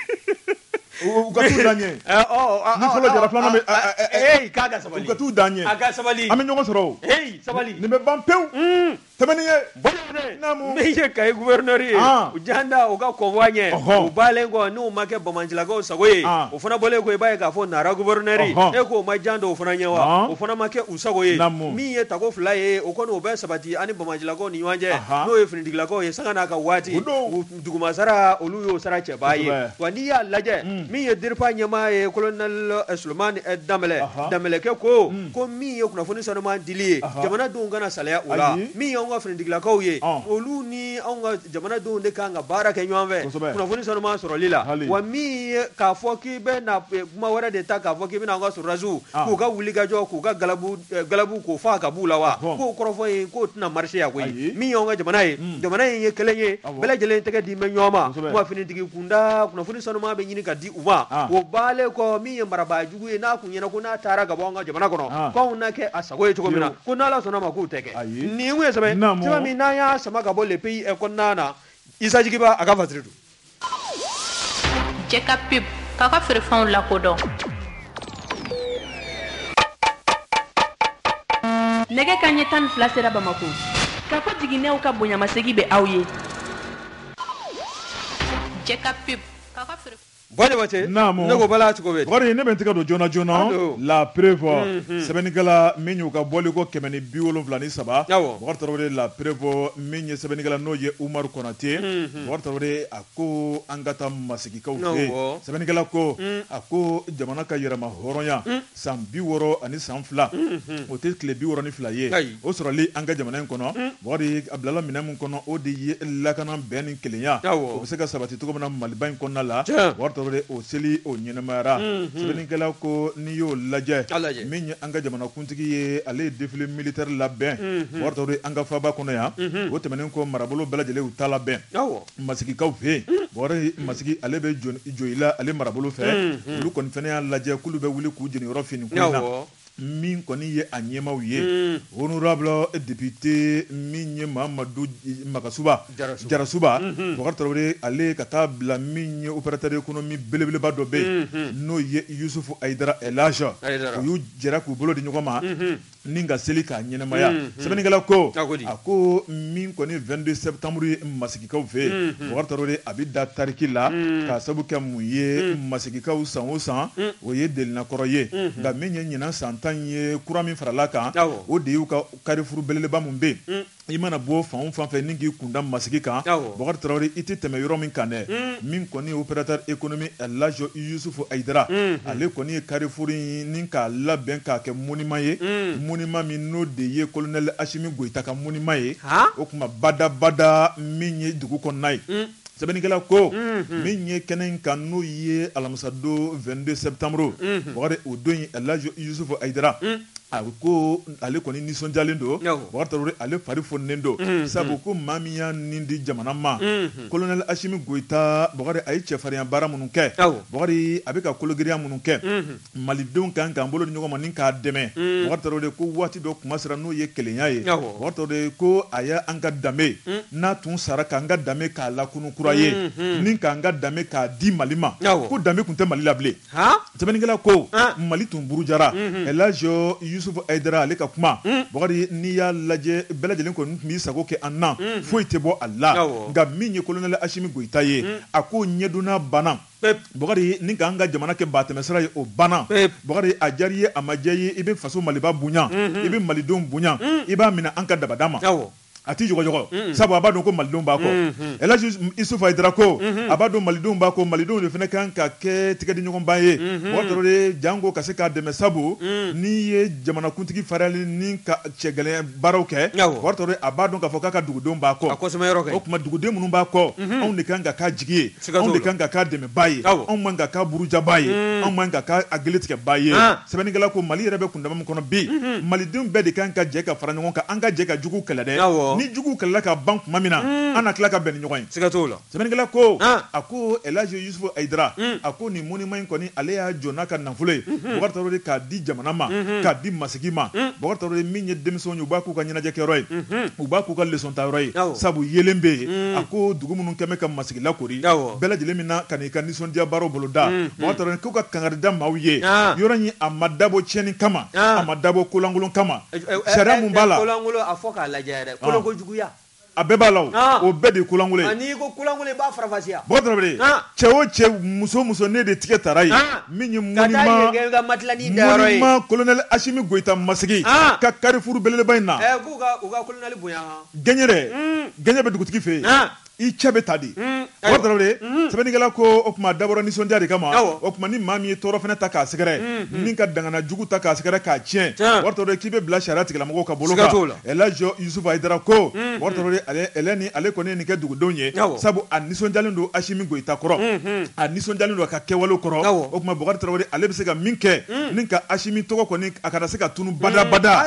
u ka tu danye ni folo jara plana me kaga sabali u ka tu danye aga sabali ami nyongo soro sabali ni be bampeu tamani ye bolone namu me ye kay gouverneur ye u janda o ka konvoye o balengo no make Bamanjila go sagoye o fana bole ko baye ka fo Nara gouverneur e ko ma janda o fana nyawa o fana make u sagoye mi ye tago fly ye o ko no be sabati ani Bamanjila go ni wanje no ye finidigla go ye sanga na ka wati duguma sara olu yo sara che baye wani ya laje mi ye DERPA nyama ye colonel Sulemani Danbɛlɛ ke ko mi ye kunafoni sanoma dili jamana don gana salaya ula mi ye nga finidigilakaw ye olu ni an ka jamana don de kan ka baara kɛ ɲɔgɔn fɛ kunafoni sanoma sɔrɔli la wa mi ye k'a fɔ k'i bɛ na kuma wɛrɛ de ta k'a fɔ k'i bɛna an ka sɔrɔdasiw k'u ka wulikajɔ k'u ka galabu k'o faa ka b'u la wa k'o kɔrɔfɔ ye k'o tɛna marché ya koyi min ye an ka jamana ye jamana in ye kelen ye bɛɛ lajɛlen tɛgɛ di bɛ ɲɔgɔn ma kuma finitigi kunda kunafoni sanoma bɛ ɲini ka di u ma o baale kɔ min ye marabaa jugu ye n'a kun ɲɛna ko n'a taara ka bɔ an ka jamana kɔnɔ k'anw na kɛ a sago ye cogo min na ko n'Ala sɔnna ma k'u tɛ kɛ nin kun ye sɛbɛn sɛbɛn min n'an y'a sama ka bɔ le pays kɔnɔna na Isa Jigiba a ka fasiri don Jɛka pub k'a ka feerefɛnw lakodɔn nɛgɛ kanɲɛ 12 sera Bamako k'a fɔ jiginɛw ka bonyamasegi bɛ aw ye Jɛka pub k'a ka feere Bɔjabate ne ko bala cogo bɛ bari ne bɛ tigɛ don joona la preuve sɛbɛnnikɛla min y'u ka bɔli ko 173 Bɔkari Tarawele la preuve min ye sɛbɛnnikɛla n'o ye Umaru Konate Bɔkari Tarawele a ko an ka taa masigikaw fɛ sɛbɛnnikɛla ko a ko jamana ka yɛrɛma hɔrɔnya san 60 ani san 2 o tɛ tile 62 ye o sɔrɔli an ka jamana in kɔnɔ Bɔkari a bilala minɛn min kɔnɔ o de ye lakana bɛn ni kelenya o bɛ se ka sabati cogo min na Maliba in kɔnɔna la Bɔkari tɔgɔ o seli o ɲɛnamayara sɛbɛnnikɛla ko n'i y'o lajɛ min ye an ka jamana kuntigi ye ale ye défilé militaire labɛn bɔgɔ tɔgɔ an ka faba kɔnɔ yan o tɛmɛnen ko marabolo bɛɛ lajɛlen u ta labɛn masigikaw fɛ yen bɔgɔ masigi ale bɛ jɔyila ale marabolo fɛ olu kɔni fana y'a lajɛ k'olu bɛ wuli k'u jeni yɔrɔ fini ko in na min kɔni ye a ɲɛmaw ye honorable député min ye Mamadou Makasuba Jarasuba bɔgɔ tɔgɔ ale ka taa bila min ye opérateur économique belebeleba dɔ bɛ yen n'o ye Yusufu Ayidara Elage o y'u jɛra k'u bolo di ɲɔgɔn ma ni ka seli k'a ɲɛnamaya sɛbɛnnikɛla ko a ko min kɔni 22 septembre ye masigikaw fɛ yen bɔgɔ tɔgɔ a bɛ da tariki la k'a sabu kɛ mun ye masigikaw san o san o ye delinakɔrɔ ye nka min ye ɲinan san 10 ye kura min farala kan o de y'u ka carrefour belebeleba mun bɛ yen i mana bɔ fan o fan fɛ ni k'i kunda masigi kan bɔgɔ tɔgɔ i tɛ tɛmɛ yɔrɔ min kan dɛ min kɔni ye opérateur économique Elage Yusufu Ayidara ale kɔni ye carrefour in ni k'a labɛn k'a kɛ monument ye monument min n'o de ye colonel Asimi Goyita ka monument ye o kuma badabada min ye dugu kɔnɔna ye sɛbɛnnikɛla ko min ye kɛnɛ in kan n'o ye alamisadon 22 septembre bɔgɔ o don ye Elage Yusufu Ayidara a ko ale kɔni nisɔndiyalen don bɔgɔ tɔgɔ ale fari fonnen don sabu ko maa min y'a nin di jamana ma colonel Asimi Goyita bɔgɔ a ye cɛfarinya baara minnu kɛ bɔgɔ a bɛ ka kologiriya minnu kɛ malidenw kan k'an bolo di ɲɔgɔn ma ni k'a dɛmɛ bɔgɔ tɔgɔ ko waati dɔ kuma sera n'o ye kelenya ye bɔgɔ tɔgɔ ko a ye an ka danbe n'a tun sara k'an ka danbe k'a lakunu kura ye ni k'an ka danbe k'a di Mali ma ko danbe tun tɛ Mali la bilen sɛbɛnnikɛla ko Mali tun burujara Elage Yusufu Ayidara ale ka kuma bɔgɔ n'i y'a lajɛ bɛɛ lajɛlen kɔni tun b'i sago kɛ an na foyi tɛ bɔ a la nka min ye colonel Asimi Goyita ye a ko ɲɛdonna bana bɔgɔ ni k'an ka jamana kɛ batɛmɛsira ye o bana bɔgɔ a diyara i ye a ma diya i ye i bɛ faso maliba bonya i bɛ malidenw bonya i b'a minɛ an ka dabada ma a t'i jɔgɔjɔgɔ sabu a b'a dɔn ko malidenw b'a kɔ Elage Yusufu Ayidara ko a b'a dɔn malidenw b'a kɔ malidenw de fana kan ka kɛ tigɛdiɲɔgɔnba ye bɔgɔ tɔgɔ de jango ka se k'a dɛmɛ sabu n'i ye jamanakuntigi fariyali ni ka cɛgɛlɛn baaraw kɛ bɔgɔ tɔgɔ a b'a dɔn k'a fɔ k'a ka dugudenw b'a kɔ o tuma duguden minnu b'a kɔ anw de kan ka k'a jigi ye anw de kan ka k'a dɛmɛbaa ye anw man ka k'a burujabaa ye anw man ka k'a geletigɛbaa ye sɛbɛnnikɛla ko Mali yɛrɛ bɛ kundama min kɔnɔ bi malidenw bɛɛ de kan ka jɛ ka fara ɲɔgɔn kan an ka jɛ ka jugu kɛlɛ dɛ ni jugu kɛlɛla ka ban tuma min na an na tila ka bɛn ni ɲɔgɔn ye siga t'o la sɛbɛnnikɛla ko a ko Elage Yusufu Ayidara a ko nin monument in kɔni ale y'a jɔ n'a ka nafolo ye bɔgɔ tɔgɔ k'a di jamana ma k'a di masigi ma bɔgɔ tɔgɔ min ye denmisɛnw ye u b'a k'u ka ɲɛnajɛ kɛyɔrɔ ye u b'a k'u ka leçon ta yɔrɔ ye sabu yelen bɛ yen a ko dugu minnu kɛmɛ ka masigi lakori bɛɛ lajɛlen min na ka n'i ka nisɔndiya baaraw bolo da bɔgɔ tɔgɔ k'u ka kangarida maaw ye yɔrɔ in a ma dabɔ tiɲɛni kama a ma dabɔ kolankolon kama sariya mun b'a la kolankolon a fɔ k'a lajɛ yɛrɛ kolonkojuguya a bɛɛ b'a la o bɛɛ de ye kolankolon ye n'i ko kolankolon i b'a farafasiya bɔgɔ tɔgɔ cɛ o cɛ muso muso ne de tigɛ tara ye min ye monument colonel Asimi Goyita masigi ka carrefour belebeleba in na k'u ka colonel bonya gɛɲɛ bɛ dugutigi fɛ yen i cɛ bɛ ta di bɔgɔ tɔgɔ sɛbɛnnikɛla ko o tuma dabɔra nisɔndiya de kama o tuma ni maa min ye tɔɔrɔ fana ta k'a sɛgɛrɛ ni ka dangana jugu ta k'a sɛgɛrɛ k'a tiɲɛ bɔgɔ tɔgɔ k'i bɛ bila sariya tigilamɔgɔw ka bolo kan Elage Yusufu Ayidara ko bɔgɔ tɔgɔ ale kɔni ye nin kɛ dugudenw ye sabu a nisɔndiyalen don Asimi Goyita kɔrɔ a nisɔndiyalen don a ka kɛwalew kɔrɔ o tuma bɔgɔ tɔgɔ ale bɛ se ka min kɛ ni ka Asimi tɔgɔ kɔni a kana se ka tunu badabada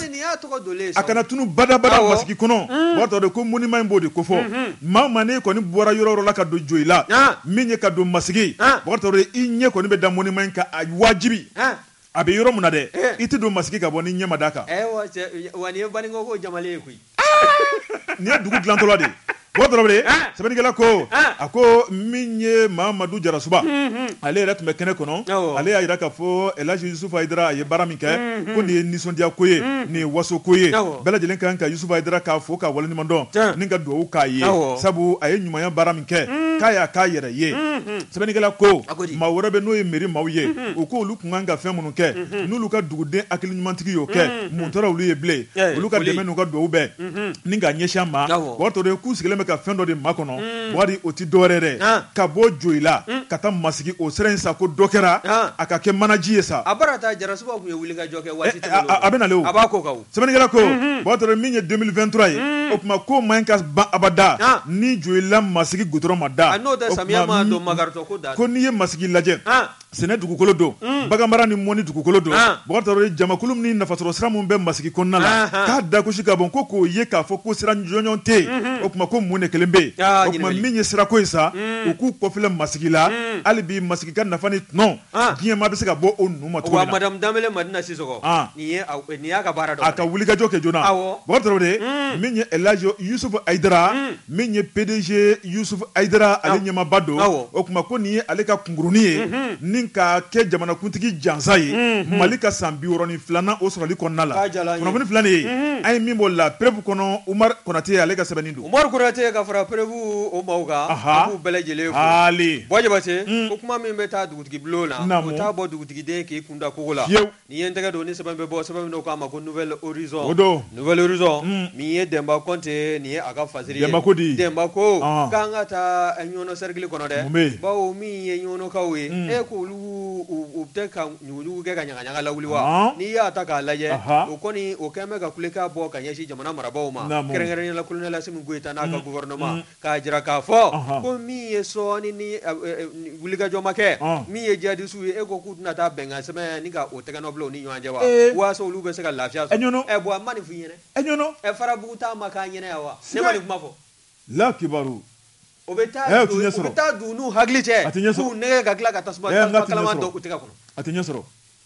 a kana tunu badabada masigi kɔnɔ bɔgɔ tɔgɔ ko monument in b'o de ko fɔ maa maa ne kɔni bɔra yɔrɔ yɔrɔ la ka don joyi la min ye ka don masigi bɔgɔ tɔgɔ i ɲɛ kɔni bɛ da monument in kan a wajibi a bɛ yɔrɔ mun na dɛ i tɛ don masigi ka bɔ ni ɲɛ ma d'a kan wa nin ye banikɔ ko jamalen ye koyi nin ye dugu dilantɔla de bɔgɔ tɔgɔ sɛbɛnnikɛla ko a ko min ye Mamadou Jarasuba ale yɛrɛ tun bɛ kɛnɛ kɔnɔ ale y'a jira k'a fɔ Elage Yusufu Ayidara a ye baara min kɛ ko nin ye nisɔndiya ko ye nin ye waso ko ye bɛɛ lajɛlen kan ka Yusufu Ayidara k'a fo k'a waleɲuman dɔn ni ka dugawu k'a ye sabu a ye ɲumanya baara min kɛ k'a y'a k'a yɛrɛ ye sɛbɛnnikɛla ko maa wɛrɛ bɛ n'o ye mairie maaw ye u ko olu kun kan ka fɛn minnu kɛ n'olu ka duguden hakiliɲumantigi y'o kɛ mun tora olu ye bilen olu ka dɛmɛ n'u ka dugawu bɛɛ ni ka ɲɛsin an ma bɔgɔ tɔgɔ k'u sigilen bɛ ka fɛn dɔ de makɔnɔ wari o ti dɔwɛrɛ dɛ ka bɔ joyi la ka taa masigi o sira in sa ko dɔ kɛra a ka kɛ manaji ye sa a bara taa Jarasuba kun ye wuli ka jɔ kɛ waati a bɛ nale o a b'a ko kaw sɛbɛnnikɛla ko bɔgɔ tɔgɔ min ye 2023 ye o kuma ko man ka ban abada ni joyila masigi gutoro ma da no da samiya ma do magarto ko da ko ni ye masigi lajɛ sɛnɛ dugukolo don baganmara ni mɔni dugukolo don bɔgɔtɔrɔ jamakulum ni nafasɔrɔ sira mun bɛ masigi kɔnɔna la k'a dagosi ka bɔ ko k'o ye k'a fɔ ko sira jɔnjɔn tɛ yen o kuma ko mun de kelen bɛ yen o kuma min ye sirako ye sa u k'u kɔfilɛ masigi la hali bi masigi ka nafa ni tɔnɔ diɲɛ maa bɛ se ka bɔ o nu ma cogo min na. wa madame Danbele Madina Sisoko nin y'a ka baara dɔ a ka wulikajɔ kɛ joona bɔgɔtɔrɔ de min ye Elhaji Yusufu Ayidara min ye PDG Yusufu Ayidara ale ɲɛmaaba don o kuma ko nin ye ale ka kunkurunin ye ni ka kɛ jamanakuntigi jansa ye Mali ka san 62 o sɔrɔli kɔnɔna la kunnafoni filɛ nin ye an ye min b'o la preuve kɔnɔ Umar Konate ale ka sɛbɛnni don. Umar Konate ka fara preuve o maaw kan k'u bɛɛ lajɛlen fo Bɔ Jabate ko kuma min bɛ taa dugutigi bulon na o t'a bɔ dugutigiden k'i kunda kogo la nin ye n tɛgɛ don ni sɛbɛn bɛ bɔ sɛbɛn min k'a ma ko Nouvelle Horizon min ye Demba Konte nin ye a ka fasiri ye Demba ko k'an ka taa ɲɔnɔ cercle kɔnɔ dɛ bawo min ye ɲɔnɔkaw ye e k'olu u tɛ ka ɲuguɲugu kɛ ka ɲagaɲaga lawuli wa n'i y'a ta k'a lajɛ o kɔni o kɛn bɛ ka kulekan bɔ ka ɲɛsin jamana marabaaw ma kɛrɛnkɛrɛnnenya la colonel Assimi Goïta n'a ka gouvernement k'a jira k'a fɔ ko min ye sɔɔni ni wulikajɔ ma kɛ min ye jihadisiw ye e ko k'u tɛna taa bɛnkan sɛbɛn ni ka o tɛgɛnɔ bila u ni ɲɔgɔn cɛ wa waasa olu bɛ se ka lafiya sɔrɔ bon a ma nin f'i ɲɛna farabugu taa ma k'a ɲɛna yan wa ne ma nin kuma fɔ la kibaru o bɛ taa du n'u hakili cɛ k'u nɛgɛ ka tila ka tasuma kalaman dɔ u tɛgɛ kɔnɔ a tɛ ɲɛ sɔrɔ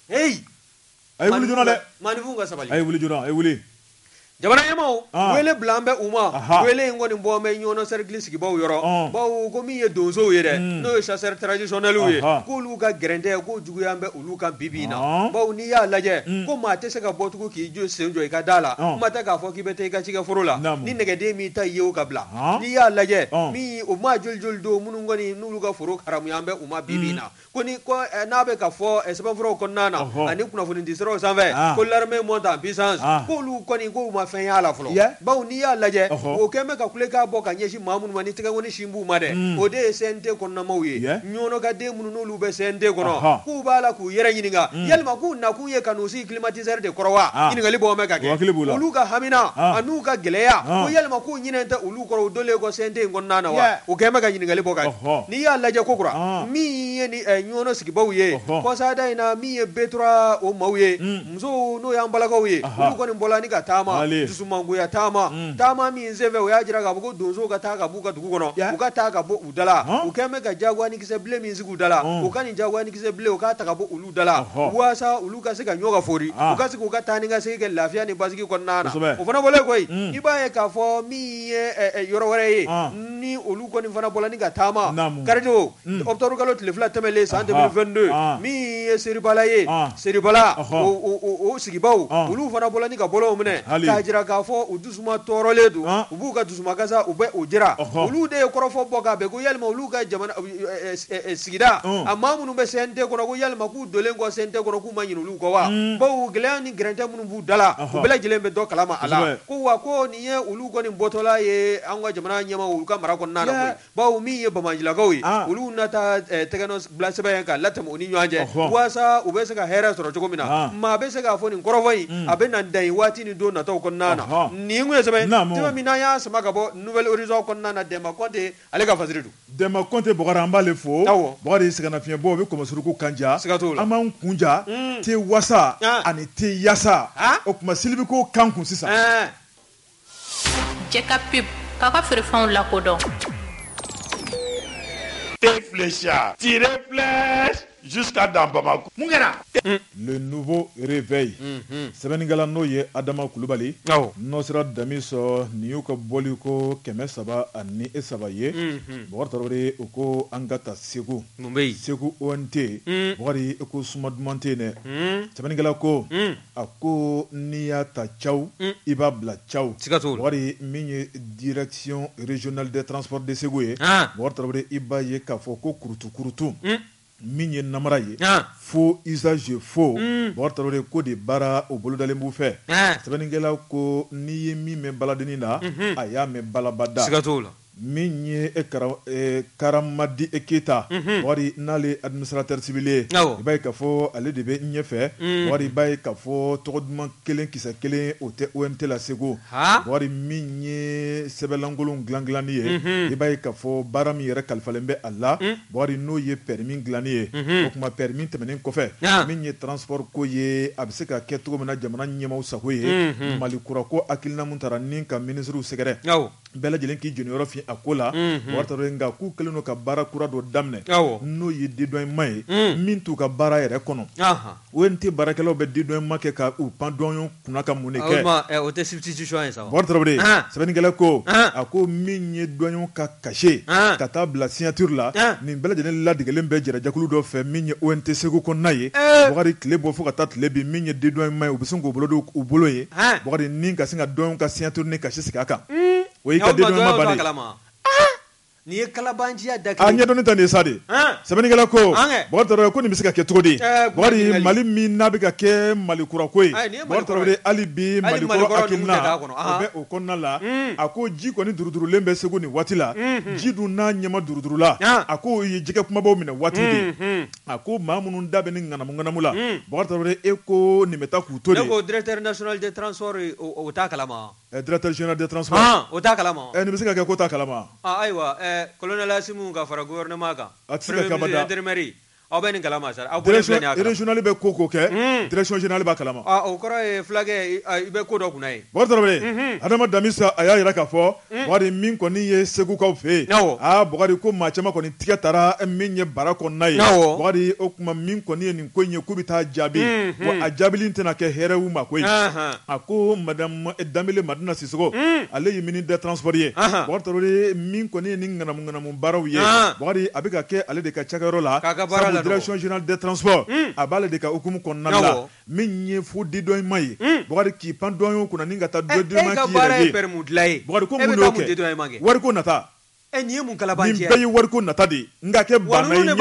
a ye wuli joona dɛ maanifinw ka sabali a ye wuli joona a ye wuli jamana ɲɛmaw wele bila an bɛ u ma wele in kɔni bɔ bɛ ɲɔnɔ cercle sigibaw yɔrɔ bawo ko min ye donsow ye dɛ n'o ye chasseurs traditionnels ye k'olu ka gɛrɛntɛ k'o juguya bɛ olu kan bi na bawo n'i y'a lajɛ ko maa tɛ se ka bɔ tugun k'i jo sen jɔ i ka da la kuma tɛ k'a fɔ k'i bɛ taa i ka cikɛ foro la ni nɛgɛden m'i ta ye o ka bila n'i y'a lajɛ min o maa joli joli don minnu kɔni n'olu ka foro haramuya an bɛ u ma bi na ko ni ko n'a bɛ ka fɔ sɛbɛnfuraw kɔnɔna na ani kunnafoni di siraw sanfɛ ko l'armée monte en puissance k'olu kɔni k'u ma fɛn y'a la fɔlɔ bawo n'i y'a lajɛ o kɛn bɛ ka kulekan bɔ ka ɲɛsin maa minnu ma ni tɛgɛnkɔni sin b'u ma dɛ o de ye CNT kɔnɔnamaw ye ɲɔnɔkaden minnu n'olu bɛ CNT kɔnɔ k'u b'a la k'u yɛrɛ ɲininka yalima k'u nakun ye ka n'u sigi climatiseur de kɔrɔ wa ɲininkali bɔ mɛ ka kɛ olu ka hamina a n'u ka gɛlɛya ko yalima k'u ɲinɛn tɛ olu kɔrɔ u dolen kɔ CNT in kɔnɔna na wa o kɛn bɛ ka ɲininkali bɔ ka kɛ n'i y'a lajɛ kokura min ye ni ɲɔnɔ sigibaw ye kɔsada in na min ye B3 o maaw ye musow n'o y'an balakaw ye olu kɔni bɔla ni ka taama dusumangoya taama min senfɛ o y'a jira k'a fɔ ko donsow ka taa ka b'u ka dugu kɔnɔ u ka taa ka bɔ u dala u kɛn bɛ ka jagoyanikisɛ bilen min sigi u dala u ka nin jagoyanikisɛ bilen u k'a ta ka bɔ olu dala waasa olu ka se ka ɲɔ ka fori u ka se k'u ka taa ni ka segin kɛ lafiya ni basigi kɔnɔna na o fana bɔlen koyi i b'a ye k'a fɔ min ye yɔrɔ wɛrɛ ye ni olu kɔni fana bɔla ni ka taama karijo octobre kalo tile 2 tɛmɛlen san 2022 min ye Seribala ye Seribala o sigibaw olu fana bɔla ni ka bɔlɔw minɛ k'a jira k'a fɔ u dusuma tɔɔrɔlen don u b'u ka dusumakasa u bɛ o jira olu de ye kɔrɔfɔ bɔ k'a bɛn ko yalima olu ka jamana sigida a maa minnu bɛ CNT kɔnɔ ko yalima k'u dolen kɔ CNT kɔnɔ k'u ma ɲinɛ olu kɔ wa bawo gɛlɛya ni gɛrɛntɛ minnu b'u da la u bɛɛ lajɛlen bɛ dɔ kalama a la ko wa ko nin ye olu kɔni bɔtɔla ye an ka jamana ɲɛmaw olu ka mara kɔnɔna na koyi bawo min ye Bamajilakaw ye olu na taa tɛgɛnɔ bila sɛbɛn ka latɛmɛ u ni ɲɔgɔn cɛ waasa u bɛ se ka hɛrɛ sɔrɔ cogo min na maa bɛ se k'a fɔ nin kɔrɔfɔ in a bɛ na dan yen waati ni don nataw kɔnɔna na nin kun ye sɛbɛn min n'an y'a sama ka bɔ Nouvelle Horizon kɔnɔna na Demba Konte ale ka fasiri don Demba Konte Bɔkari an b'ale fo Bɔkari sɛgɛnnafiɲɛbɔ o bɛ kɔmɔsuruku kanja an b'an kunja te wasa ani te yasa o tuma Silibi ko kan kun sisan Jɛka pub k'a ka feerefɛnw lakodɔn Te flécha tirez flèche jusqu'à dans Bamako. Le nouveau réveil. Sɛbɛnnikɛla n'o ye Adama Kulubali n'o sera dami sɔrɔ nin y'u ka bɔli ko 300 ani 3 ye Bɔkari Tarawele o ko an ka taa Segu Segu ONT Bɔkari ko suma duman tɛ yen dɛ sɛbɛnnikɛla ko a ko n'i y'a ta Caw i b'a bila Caw Bɔkari min ye direction régionale des transports de Segu ye Bɔkari Tarawele i b'a ye k'a fɔ ko kurutu min ye namara ye faux usage faux bɔgɔ tarawele ko de baara o bolodalen b'u fɛ sɛbɛnnikɛla ko n'i ye min mɛn baladenni na a y'a mɛn balabada siga t'o la min ye Karamadi Eketa wari n'ale administrateur civil ye i b'a ye k'a fɔ ale de bɛ ɲɛfɛ wari i b'a ye k'a fɔ tɔgɔ duman kelen kisɛ kelen o tɛ OMT la Segu wari min ye sɛbɛnlankolon dilanni ye i b'a ye k'a fɔ baara min yɛrɛ kalifalen bɛ a la wari n'o ye permis dilanni ye o tuma permis tɛmɛnen kɔfɛ min ye transport ko ye a bɛ se ka kɛ cogo min na jamana ɲɛmaaw sago ye Mali kura ko hakilina mun taara ni ka ministres sɛgɛrɛ bɛɛ lajɛlen k'i jɔnyɔrɔ fin a ko la wɔrɔtɔrɔ nka k'u kɛlen don ka baara kura dɔ daminɛ n'o ye dédouanement ye min t'u ka baara yɛrɛ kɔnɔ ONT baarakɛlaw bɛ dédouanement kɛ ka u pan dɔnɲɔ kunna ka mun de kɛ o tɛ substitution ye sa wɔrɔtɔrɔ sɛbɛnnikɛla ko a ko min ye dɔnɲɔ ka caché ka taa bila signature la nin bɛɛ lajɛlen ladigɛlen bɛ jɛrɛjɛkulu dɔ fɛ min ye ONT Segu kɔnɔna ye Bɔkari tile bɔ fo ka taa tile bin min ye dédouanement ye u bɛ se k'o bolo don u bolo ye Bɔkari ni ka se ka dɔnɲɔ ka signature ni kasi sigi a kan o y'i ka dédouanement bannen ni ye kalabanjiya da a ɲɛdɔnni ta nin ye sa de sɛbɛnnikɛla ko Bɔkari Tarawele ko nin bɛ se ka kɛ cogo di Bɔkari Mali min n'a bɛ ka kɛ Mali kura ko ye Bɔkari Tarawele hali bi Mali kura hakilina o bɛ o kɔnɔna la a ko ji kɔni durudurulen bɛ Segu nin waati la ji dun n'a ɲɛma durudurula a ko o ye jɛgɛ kumabaw minɛ waati de a ko maa minnu da bɛ ni ŋanamu la Bɔkari Tarawele e ko nin bɛ taa k'u to de ne ko directeur national des transports o t'a kalama directeur général des transports o t'a kalama nin bɛ se ka kɛ ko t'a kalama ayiwa colonel Asimu ka fara gouvernement kan a tɛ se ka kɛ abada gendarmerie aw bɛ nin kalama sa aw régional bɛ ko kɛ direction générale b'a kalama o kɔrɔ ye fulakɛ i bɛ ko dɔ kunna ye Bɔkari Tarawele Adama Damisa a y'a yira k'a fɔ Bɔkari min kɔni ye Segukaw fɛ yen Bɔkari ko maa caman kɔni tigɛ taara min ye bara kɔnɔna ye Bɔkari o tuma min kɔni ye nin ko in ye k'u bɛ taa jaabi wa a jaabili tɛna kɛ hɛrɛ u ma koyi a ko madame Danbele Madina Sisoko ale ye ministre des transports ye Bɔkari Tarawele min kɔni ye ni ŋanamu baaraw ye Bɔkari a bɛ ka kɛ ale de ka cakɛyɔrɔ la direction générale des transports a b'ale de ka hukumu kɔnɔna la min ye fo dédouanement ye Bɔkari k'i pan dɔnɲɔ kunna ni ka taa dédouanement k'i yɛrɛ ye Bɔkari ko mun y'o kɛ wariko nata nin ye mun kalabanci nin bɛɛ ye wariko nata de nka kɛ banna ye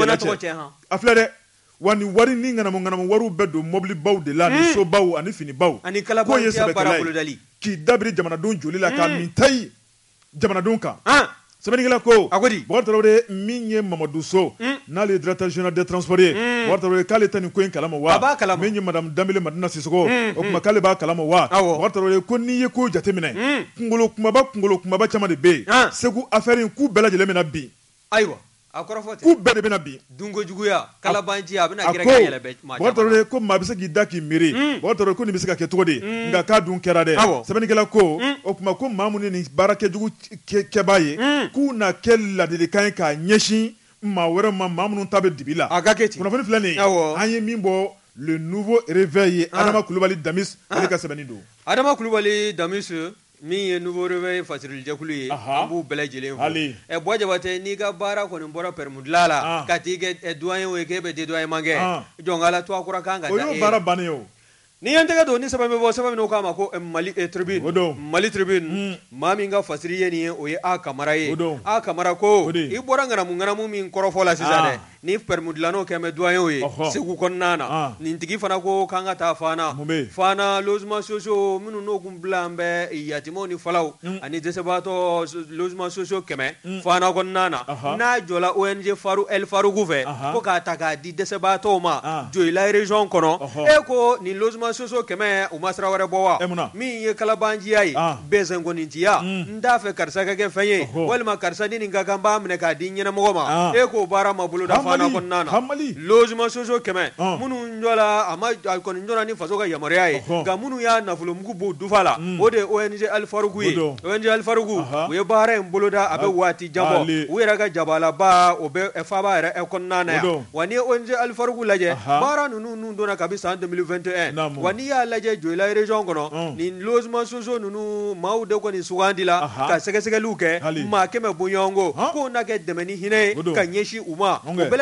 a filɛ dɛ wa nin wari ni ŋanamu wariw bɛɛ don mobili baw de la ni sobaw ani finibaw k'o ye sɛbɛkɛla ye k'i dabiri jamanadenw joli la k'a min tayi jamanadenw kan sɛbɛnnikɛla ko Bɔkari Tarawele min ye Mamadu So n'ale ye directeur général des transports ye Bɔkari Tarawele k'ale tɛ nin ko in kalama wa min ye madame Danbele Madina Sisoko o tuma k'ale b'a kalama wa Bɔkari Tarawele ko n'i ye ko jateminɛ kunkolo kumaba caman de bɛ yen Segu affaire in k'u bɛɛ lajɛlen bɛna bin ayiwa a kɔrɔ fɔ ten k'u bɛɛ de bɛna bin dunkojuguya kalabanjiya a bɛna gɛrɛ ka yɛlɛ maa caman Bɔkari Tarawele ko maa bɛ se k'i da k'i miiri Bɔkari Tarawele ko nin bɛ se ka kɛ cogo di nka k'a dun kɛra dɛ sɛbɛnnikɛla ko o tuma ko maa minnu ye nin baara kɛjugu kɛbaa ye k'u na kɛ ladilikan ye k'a ɲɛsin maa wɛrɛ ma maa minnu ta bɛ dibi la kunnafoni filɛ nin ye an ye min bɔ le nouveau réveil ye Adama Kulubali Damis ale ka sɛbɛnni don Adama Kulubali Damis min ye nouveau réveil fasirijɛkulu ye an b'u bɛɛ lajɛlen fo Bɔ Jabate n'i ka baara kɔni bɔra permis dilan la ka t'i kɛ doyen ye k'e bɛ dédouanement kɛ jɔn ala to kura kan ka da o y'o baara bannen ye o ni ye n tɛgɛ don ni sɛbɛn bɛ bɔ sɛbɛn min k'a ma ko Mali Tribune Mali Tribune maa min ka fasiri ye nin ye o ye A Kamara ye A Kamara ko i bɔra ŋanamu min kɔrɔfɔ la sisan dɛ ni permis dilannaw kɛn bɛ doyen ye Segu kɔnɔna na nin tigi fana ko k'an ka taa Fana logement sociaux minnu n'o kun bila an bɛ yatimɛw ni falaw ani dɛsɛbaatɔ logement sociaux 100 Fana kɔnɔna na n'a jɔla ONG El Faroukou fɛ ko k'a ta k'a di dɛsɛbaatɔw ma Joyila région kɔnɔ e ko nin logement sociaux 100 u ma sira wɛrɛ bɔ wa min ye kalabanjiya ye bɛnsɛnkonintiya n t'a fɛ karisa ka kɛ fɛn ye walima karisa ni nin ka kan b'a minɛ k'a di ɲɛnamɔgɔ ma e k'o baara ma boloda Fana kɔnɔna na logement sociaux 100 minnu jɔla a kɔni jɔla ni faso ka yamaruya ye nka minnu y'a nafolomugu bɔ dufa la o de ye ONG El Faroukou ye ONG El Faroukou u ye baara in boloda a bɛ waati jan bɔ u yɛrɛ ka jabalaba o bɛ faaba yɛrɛ kɔnɔna na yan wa n'i ye ONG El Faroukou lajɛ baara ninnu donna kabi san 2021 wa n'i y'a lajɛ Joyila région kɔnɔ nin logement sociaux ninnu maaw de kɔni sugandi la ka sɛgɛsɛgɛliw kɛ maa 100 bɔɲɔgɔnko k'o na kɛ dɛmɛ ni hinɛ ye ka ɲɛsin u ma o bɛɛ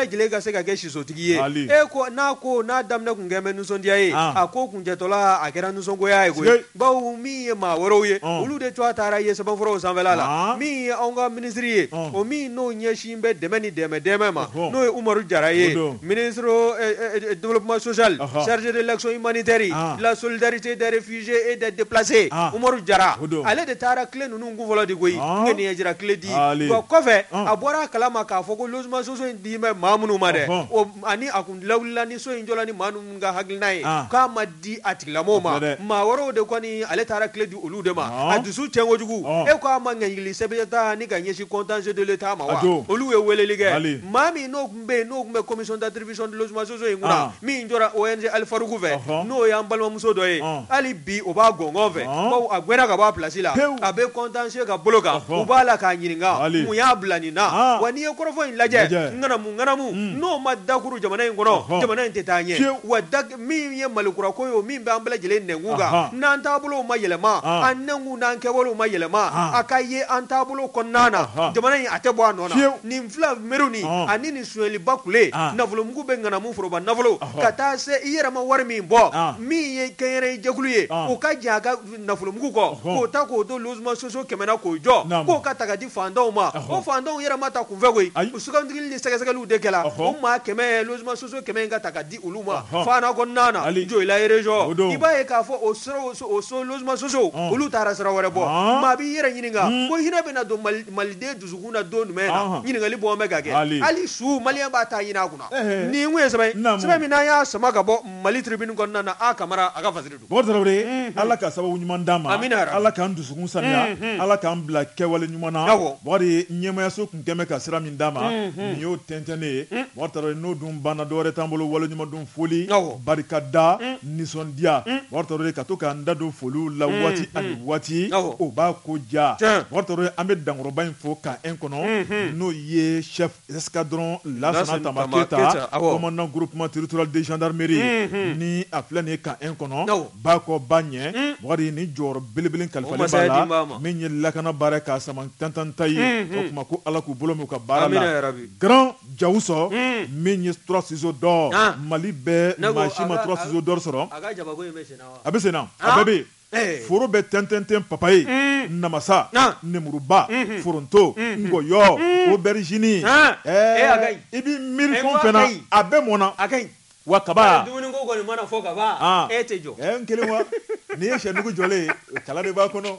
lajɛlen ka se ka kɛ sisotigi ye ko n'a daminɛ kun kɛmɛ nisɔndiya ye a ko kuncɛtɔla a kɛra nisɔngoya ye koyi bawo min ye maa wɛrɛw ye olu de tɔ taara ye sɛbɛnfuraw sanfɛla la min ye anw ka minisiri ye o min n'o ɲɛsin bɛ dɛmɛ ni dɛmɛ ma n'o ye Umaru Jara ye ministre développement social chargé de l'action humanitaire la solidarité des réfugiés et des déplacés Umaru Jara ale de taara clé ninnu kun fɔlɔ di koyi nge nin ye jira clé di bon kɔfɛ a bɔra kalama k'a fɔ ko logement social in di bɛ maa minnu ma dɛ ani a kun lawulila ni so in jɔla ni maa minnu ka hakilina ye k'a ma di a tigilamɔgɔw ma maa wɛrɛw de kɔni ale taara clé di olu de ma a dusu cɛn kojugu k'a ma ŋɛɲigili sɛbɛnta ni ka ɲɛsin contentieux de l'état ma wa olu ye weleli kɛ maa min n'o kun bɛ commission d'attribution de logement social in kunna min jɔra ONG Ali Faruku fɛ n'o y'an balimamuso dɔ ye hali bi o b'a gɔngɔn fɛ bawo a gwɛnna ka bɔ a place la a bɛ contentieux ka bolo kan u b'a la k'a ɲininka mun y'a bila nin na wa n'i ye kɔrɔfɔ in lajɛ ŋanamu n'o ma dakuru jamana in kɔnɔ jamana in tɛ taa ɲɛ wa min ye malikura ko ye o min bɛ an bɛɛ lajɛlen nɛnkun kan n'an taabolow ma yɛlɛma an nɛnkun n'an kɛwalew ma yɛlɛma a ka ye an taabolo kɔnɔna na jamana in a tɛ bɔ a nɔ na nin fila mɛru nin ani nin sonyɛliba kule nafolomugu bɛ ŋanamu foroba nafolo ka taa se i yɛrɛ ma wari min bɔ min ye kɛnyɛrɛye jɛkulu ye o ka jɛn a ka nafolomugu kɔ k'o ta k'o to logement social kɛmɛ na k'o jɔ k'o ka ta ka di fantanw ma o fantanw yɛrɛ ma ta kunfɛ koyi u sugandili ni sɛgɛsɛgɛliw de kɛla o maa kɛmɛ logement social kɛmɛ in ka ta ka di olu ma fana kɔnɔna na Joyila région i b'a ye k'a fɔ o so logement social olu taara sira wɛrɛ bɔ maa b'i yɛrɛ ɲininka ko hinɛ bɛna don maliden dusukun na don jumɛn na ɲininkali bɔ bɛ ka kɛ hali su maliyɛn b'a ta ɲini a kunna nin kun ye sɛbɛn min n'an y'a sama ka bɔ Mali tribune kɔnɔna na a Kamara a ka fasiri don Bɔkari Tarawele Ala ka sababu ɲuman d'an ma Ala k'an dusukun saniya Ala k'an bila kɛwale ɲuman na Bɔkari ɲɛmayaso kun kɛmɛ ka sira min d'an ma nin y'o tɛntɛnnen ye Bɔkari Tarawele n'o dun banna dɔwɛrɛ t'an bolo wale ɲuman dun foli barikada nisɔndiya Bɔkari Tarawele ka to k'an da don foliw la waati ani waati o b'a ko ja Bɔkari Tarawele an bɛ dankɔrɔba in fo ka un kɔnɔ n'o ye chef escadron Lassana Tamba Keita commandant groupement territorial de gendarmerie ni a filɛ nin ye ka un kɔnɔ ba kɔ ba ɲɛ Bɔkari ni jɔyɔrɔ belebele kalifalen b'a la min ye lakana baara k'a sama tantanta ye o tuma ko Ala k'u bolo min u ka baara la Grand Jawusɔ min ye 3 ciseaux d'or Mali bɛɛ maa si ma 3 ciseaux d'or sɔrɔ a bɛ sen na a bɛɛ bɛ yen foro bɛ tɛntɛntɛn papaye namasa nemuruba foronto ngɔyɔ aubergine i bɛ miiri fɛn o fɛn na a bɛɛ mɔnna wa kaba dumuni ko kɔni mana fɔ kaba e tɛ jɔ n kelen wa n'i ye sɛnugu jɔlen kala de b'a kɔnɔ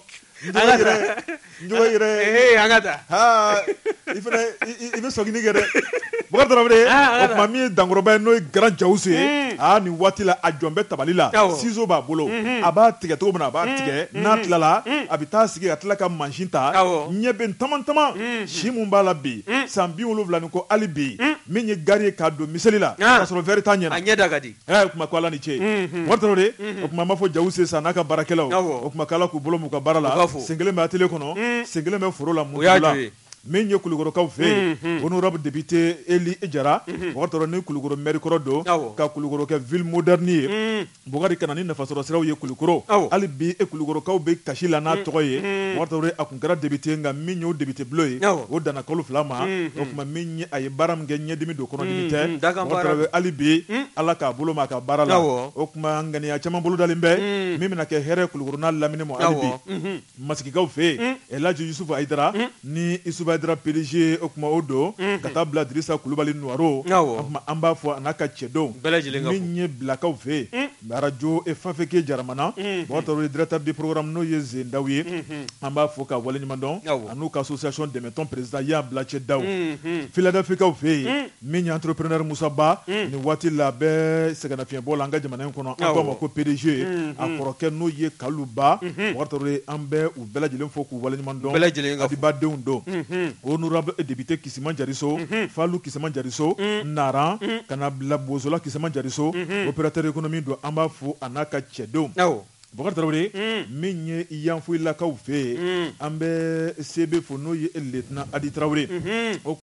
njogo yɛrɛ an ka taa i fana i bɛ sɔgini kɛ dɛ Bɔkari Tarawele o tuma min ye dankɔrɔba ye n'o ye Grand Jawusu ye nin waati la a jɔn bɛ tabali la ciseau b'a bolo a b'a tigɛ cogo min na a b'a tigɛ n'a tilala a bɛ taa sigi ka tila ka mansin ta ɲɛ bɛ taman si mun b'a la bi san 70 ni ko hali bi min ye gari ye k'a don miseli la k'a sɔrɔ verre t'a ɲɛ na a ɲɛ da ka di o tuma ko Ala ni ce Bɔkari Tarawele o tuma an b'a fɔ Jawusu sa n'a ka baarakɛlaw o tuma k'Ala k'u bolo mun ka baara la sen kelen bɛ atelier kɔnɔ sen kelen bɛ foro la mun la min ye Kulukɔrɔkaw fɛ yen honorable député Eli Jara Bɔkari Tarawele ni Kulukɔrɔ maire kɔrɔ don ka Kulukɔrɔ kɛ ville moderne ye Bɔkari kana ni nafasɔrɔ siraw ye Kulukɔrɔ hali bi Kulukɔrɔkaw bɛ kasi la n'a tɔgɔ ye Bɔkari Tarawele a kun kɛra député nka min y'o député bulon ye o danna kalo 2 ma o tuma min ye a ye baara min kɛ ɲɛdimi don kɔnɔdimi tɛ Bɔkari Tarawele hali bi Ala k'a bolo ma a ka baara la o tuma ŋaniya caman bolo dalen bɛ min bɛna kɛ hɛrɛ Kulukɔrɔ n'a lamini ma hali bi masigikaw fɛ yen Elhaji Yusufu Ayidara ni Isufu Ayidara PDG o tuma o don ka taa bila Dirisa Kulubali Nuwaro an b'a fɔ a n'a ka cɛdenw min ye bilakaw fɛ yen arajo fɛn fɛn kɛ Jaramana Bɔkari Tarawele directeur du programme n'o ye Zendaw ye an b'a fɔ ka waleɲuman dɔn a n'u ka association dɛmɛtɔn président y'a bila cɛ daw Philadelphikaw fɛ yen min ye entrepreneur Musa Ba nin waati la bɛɛ sɛgɛnnafiɲɛbɔ la an ka jamana in kɔnɔ an k'a ma ko PDG a kɔrɔkɛ n'o ye Kaluba Bɔkari Tarawele an bɛ u bɛɛ lajɛlen fɔ k'u waleɲuman dɔn Adibadenw don honorable député Kisima Jariso Fallou Kisima Jariso Naran kana bila Bozola Kisima Jariso opérateur économique don an b'a fɔ a n'a ka cɛdenw Bɔkari Tarawele min ye Yanfoyilakaw fɛ yen an bɛ CB fo n'o ye lieutenant Adi Tarawele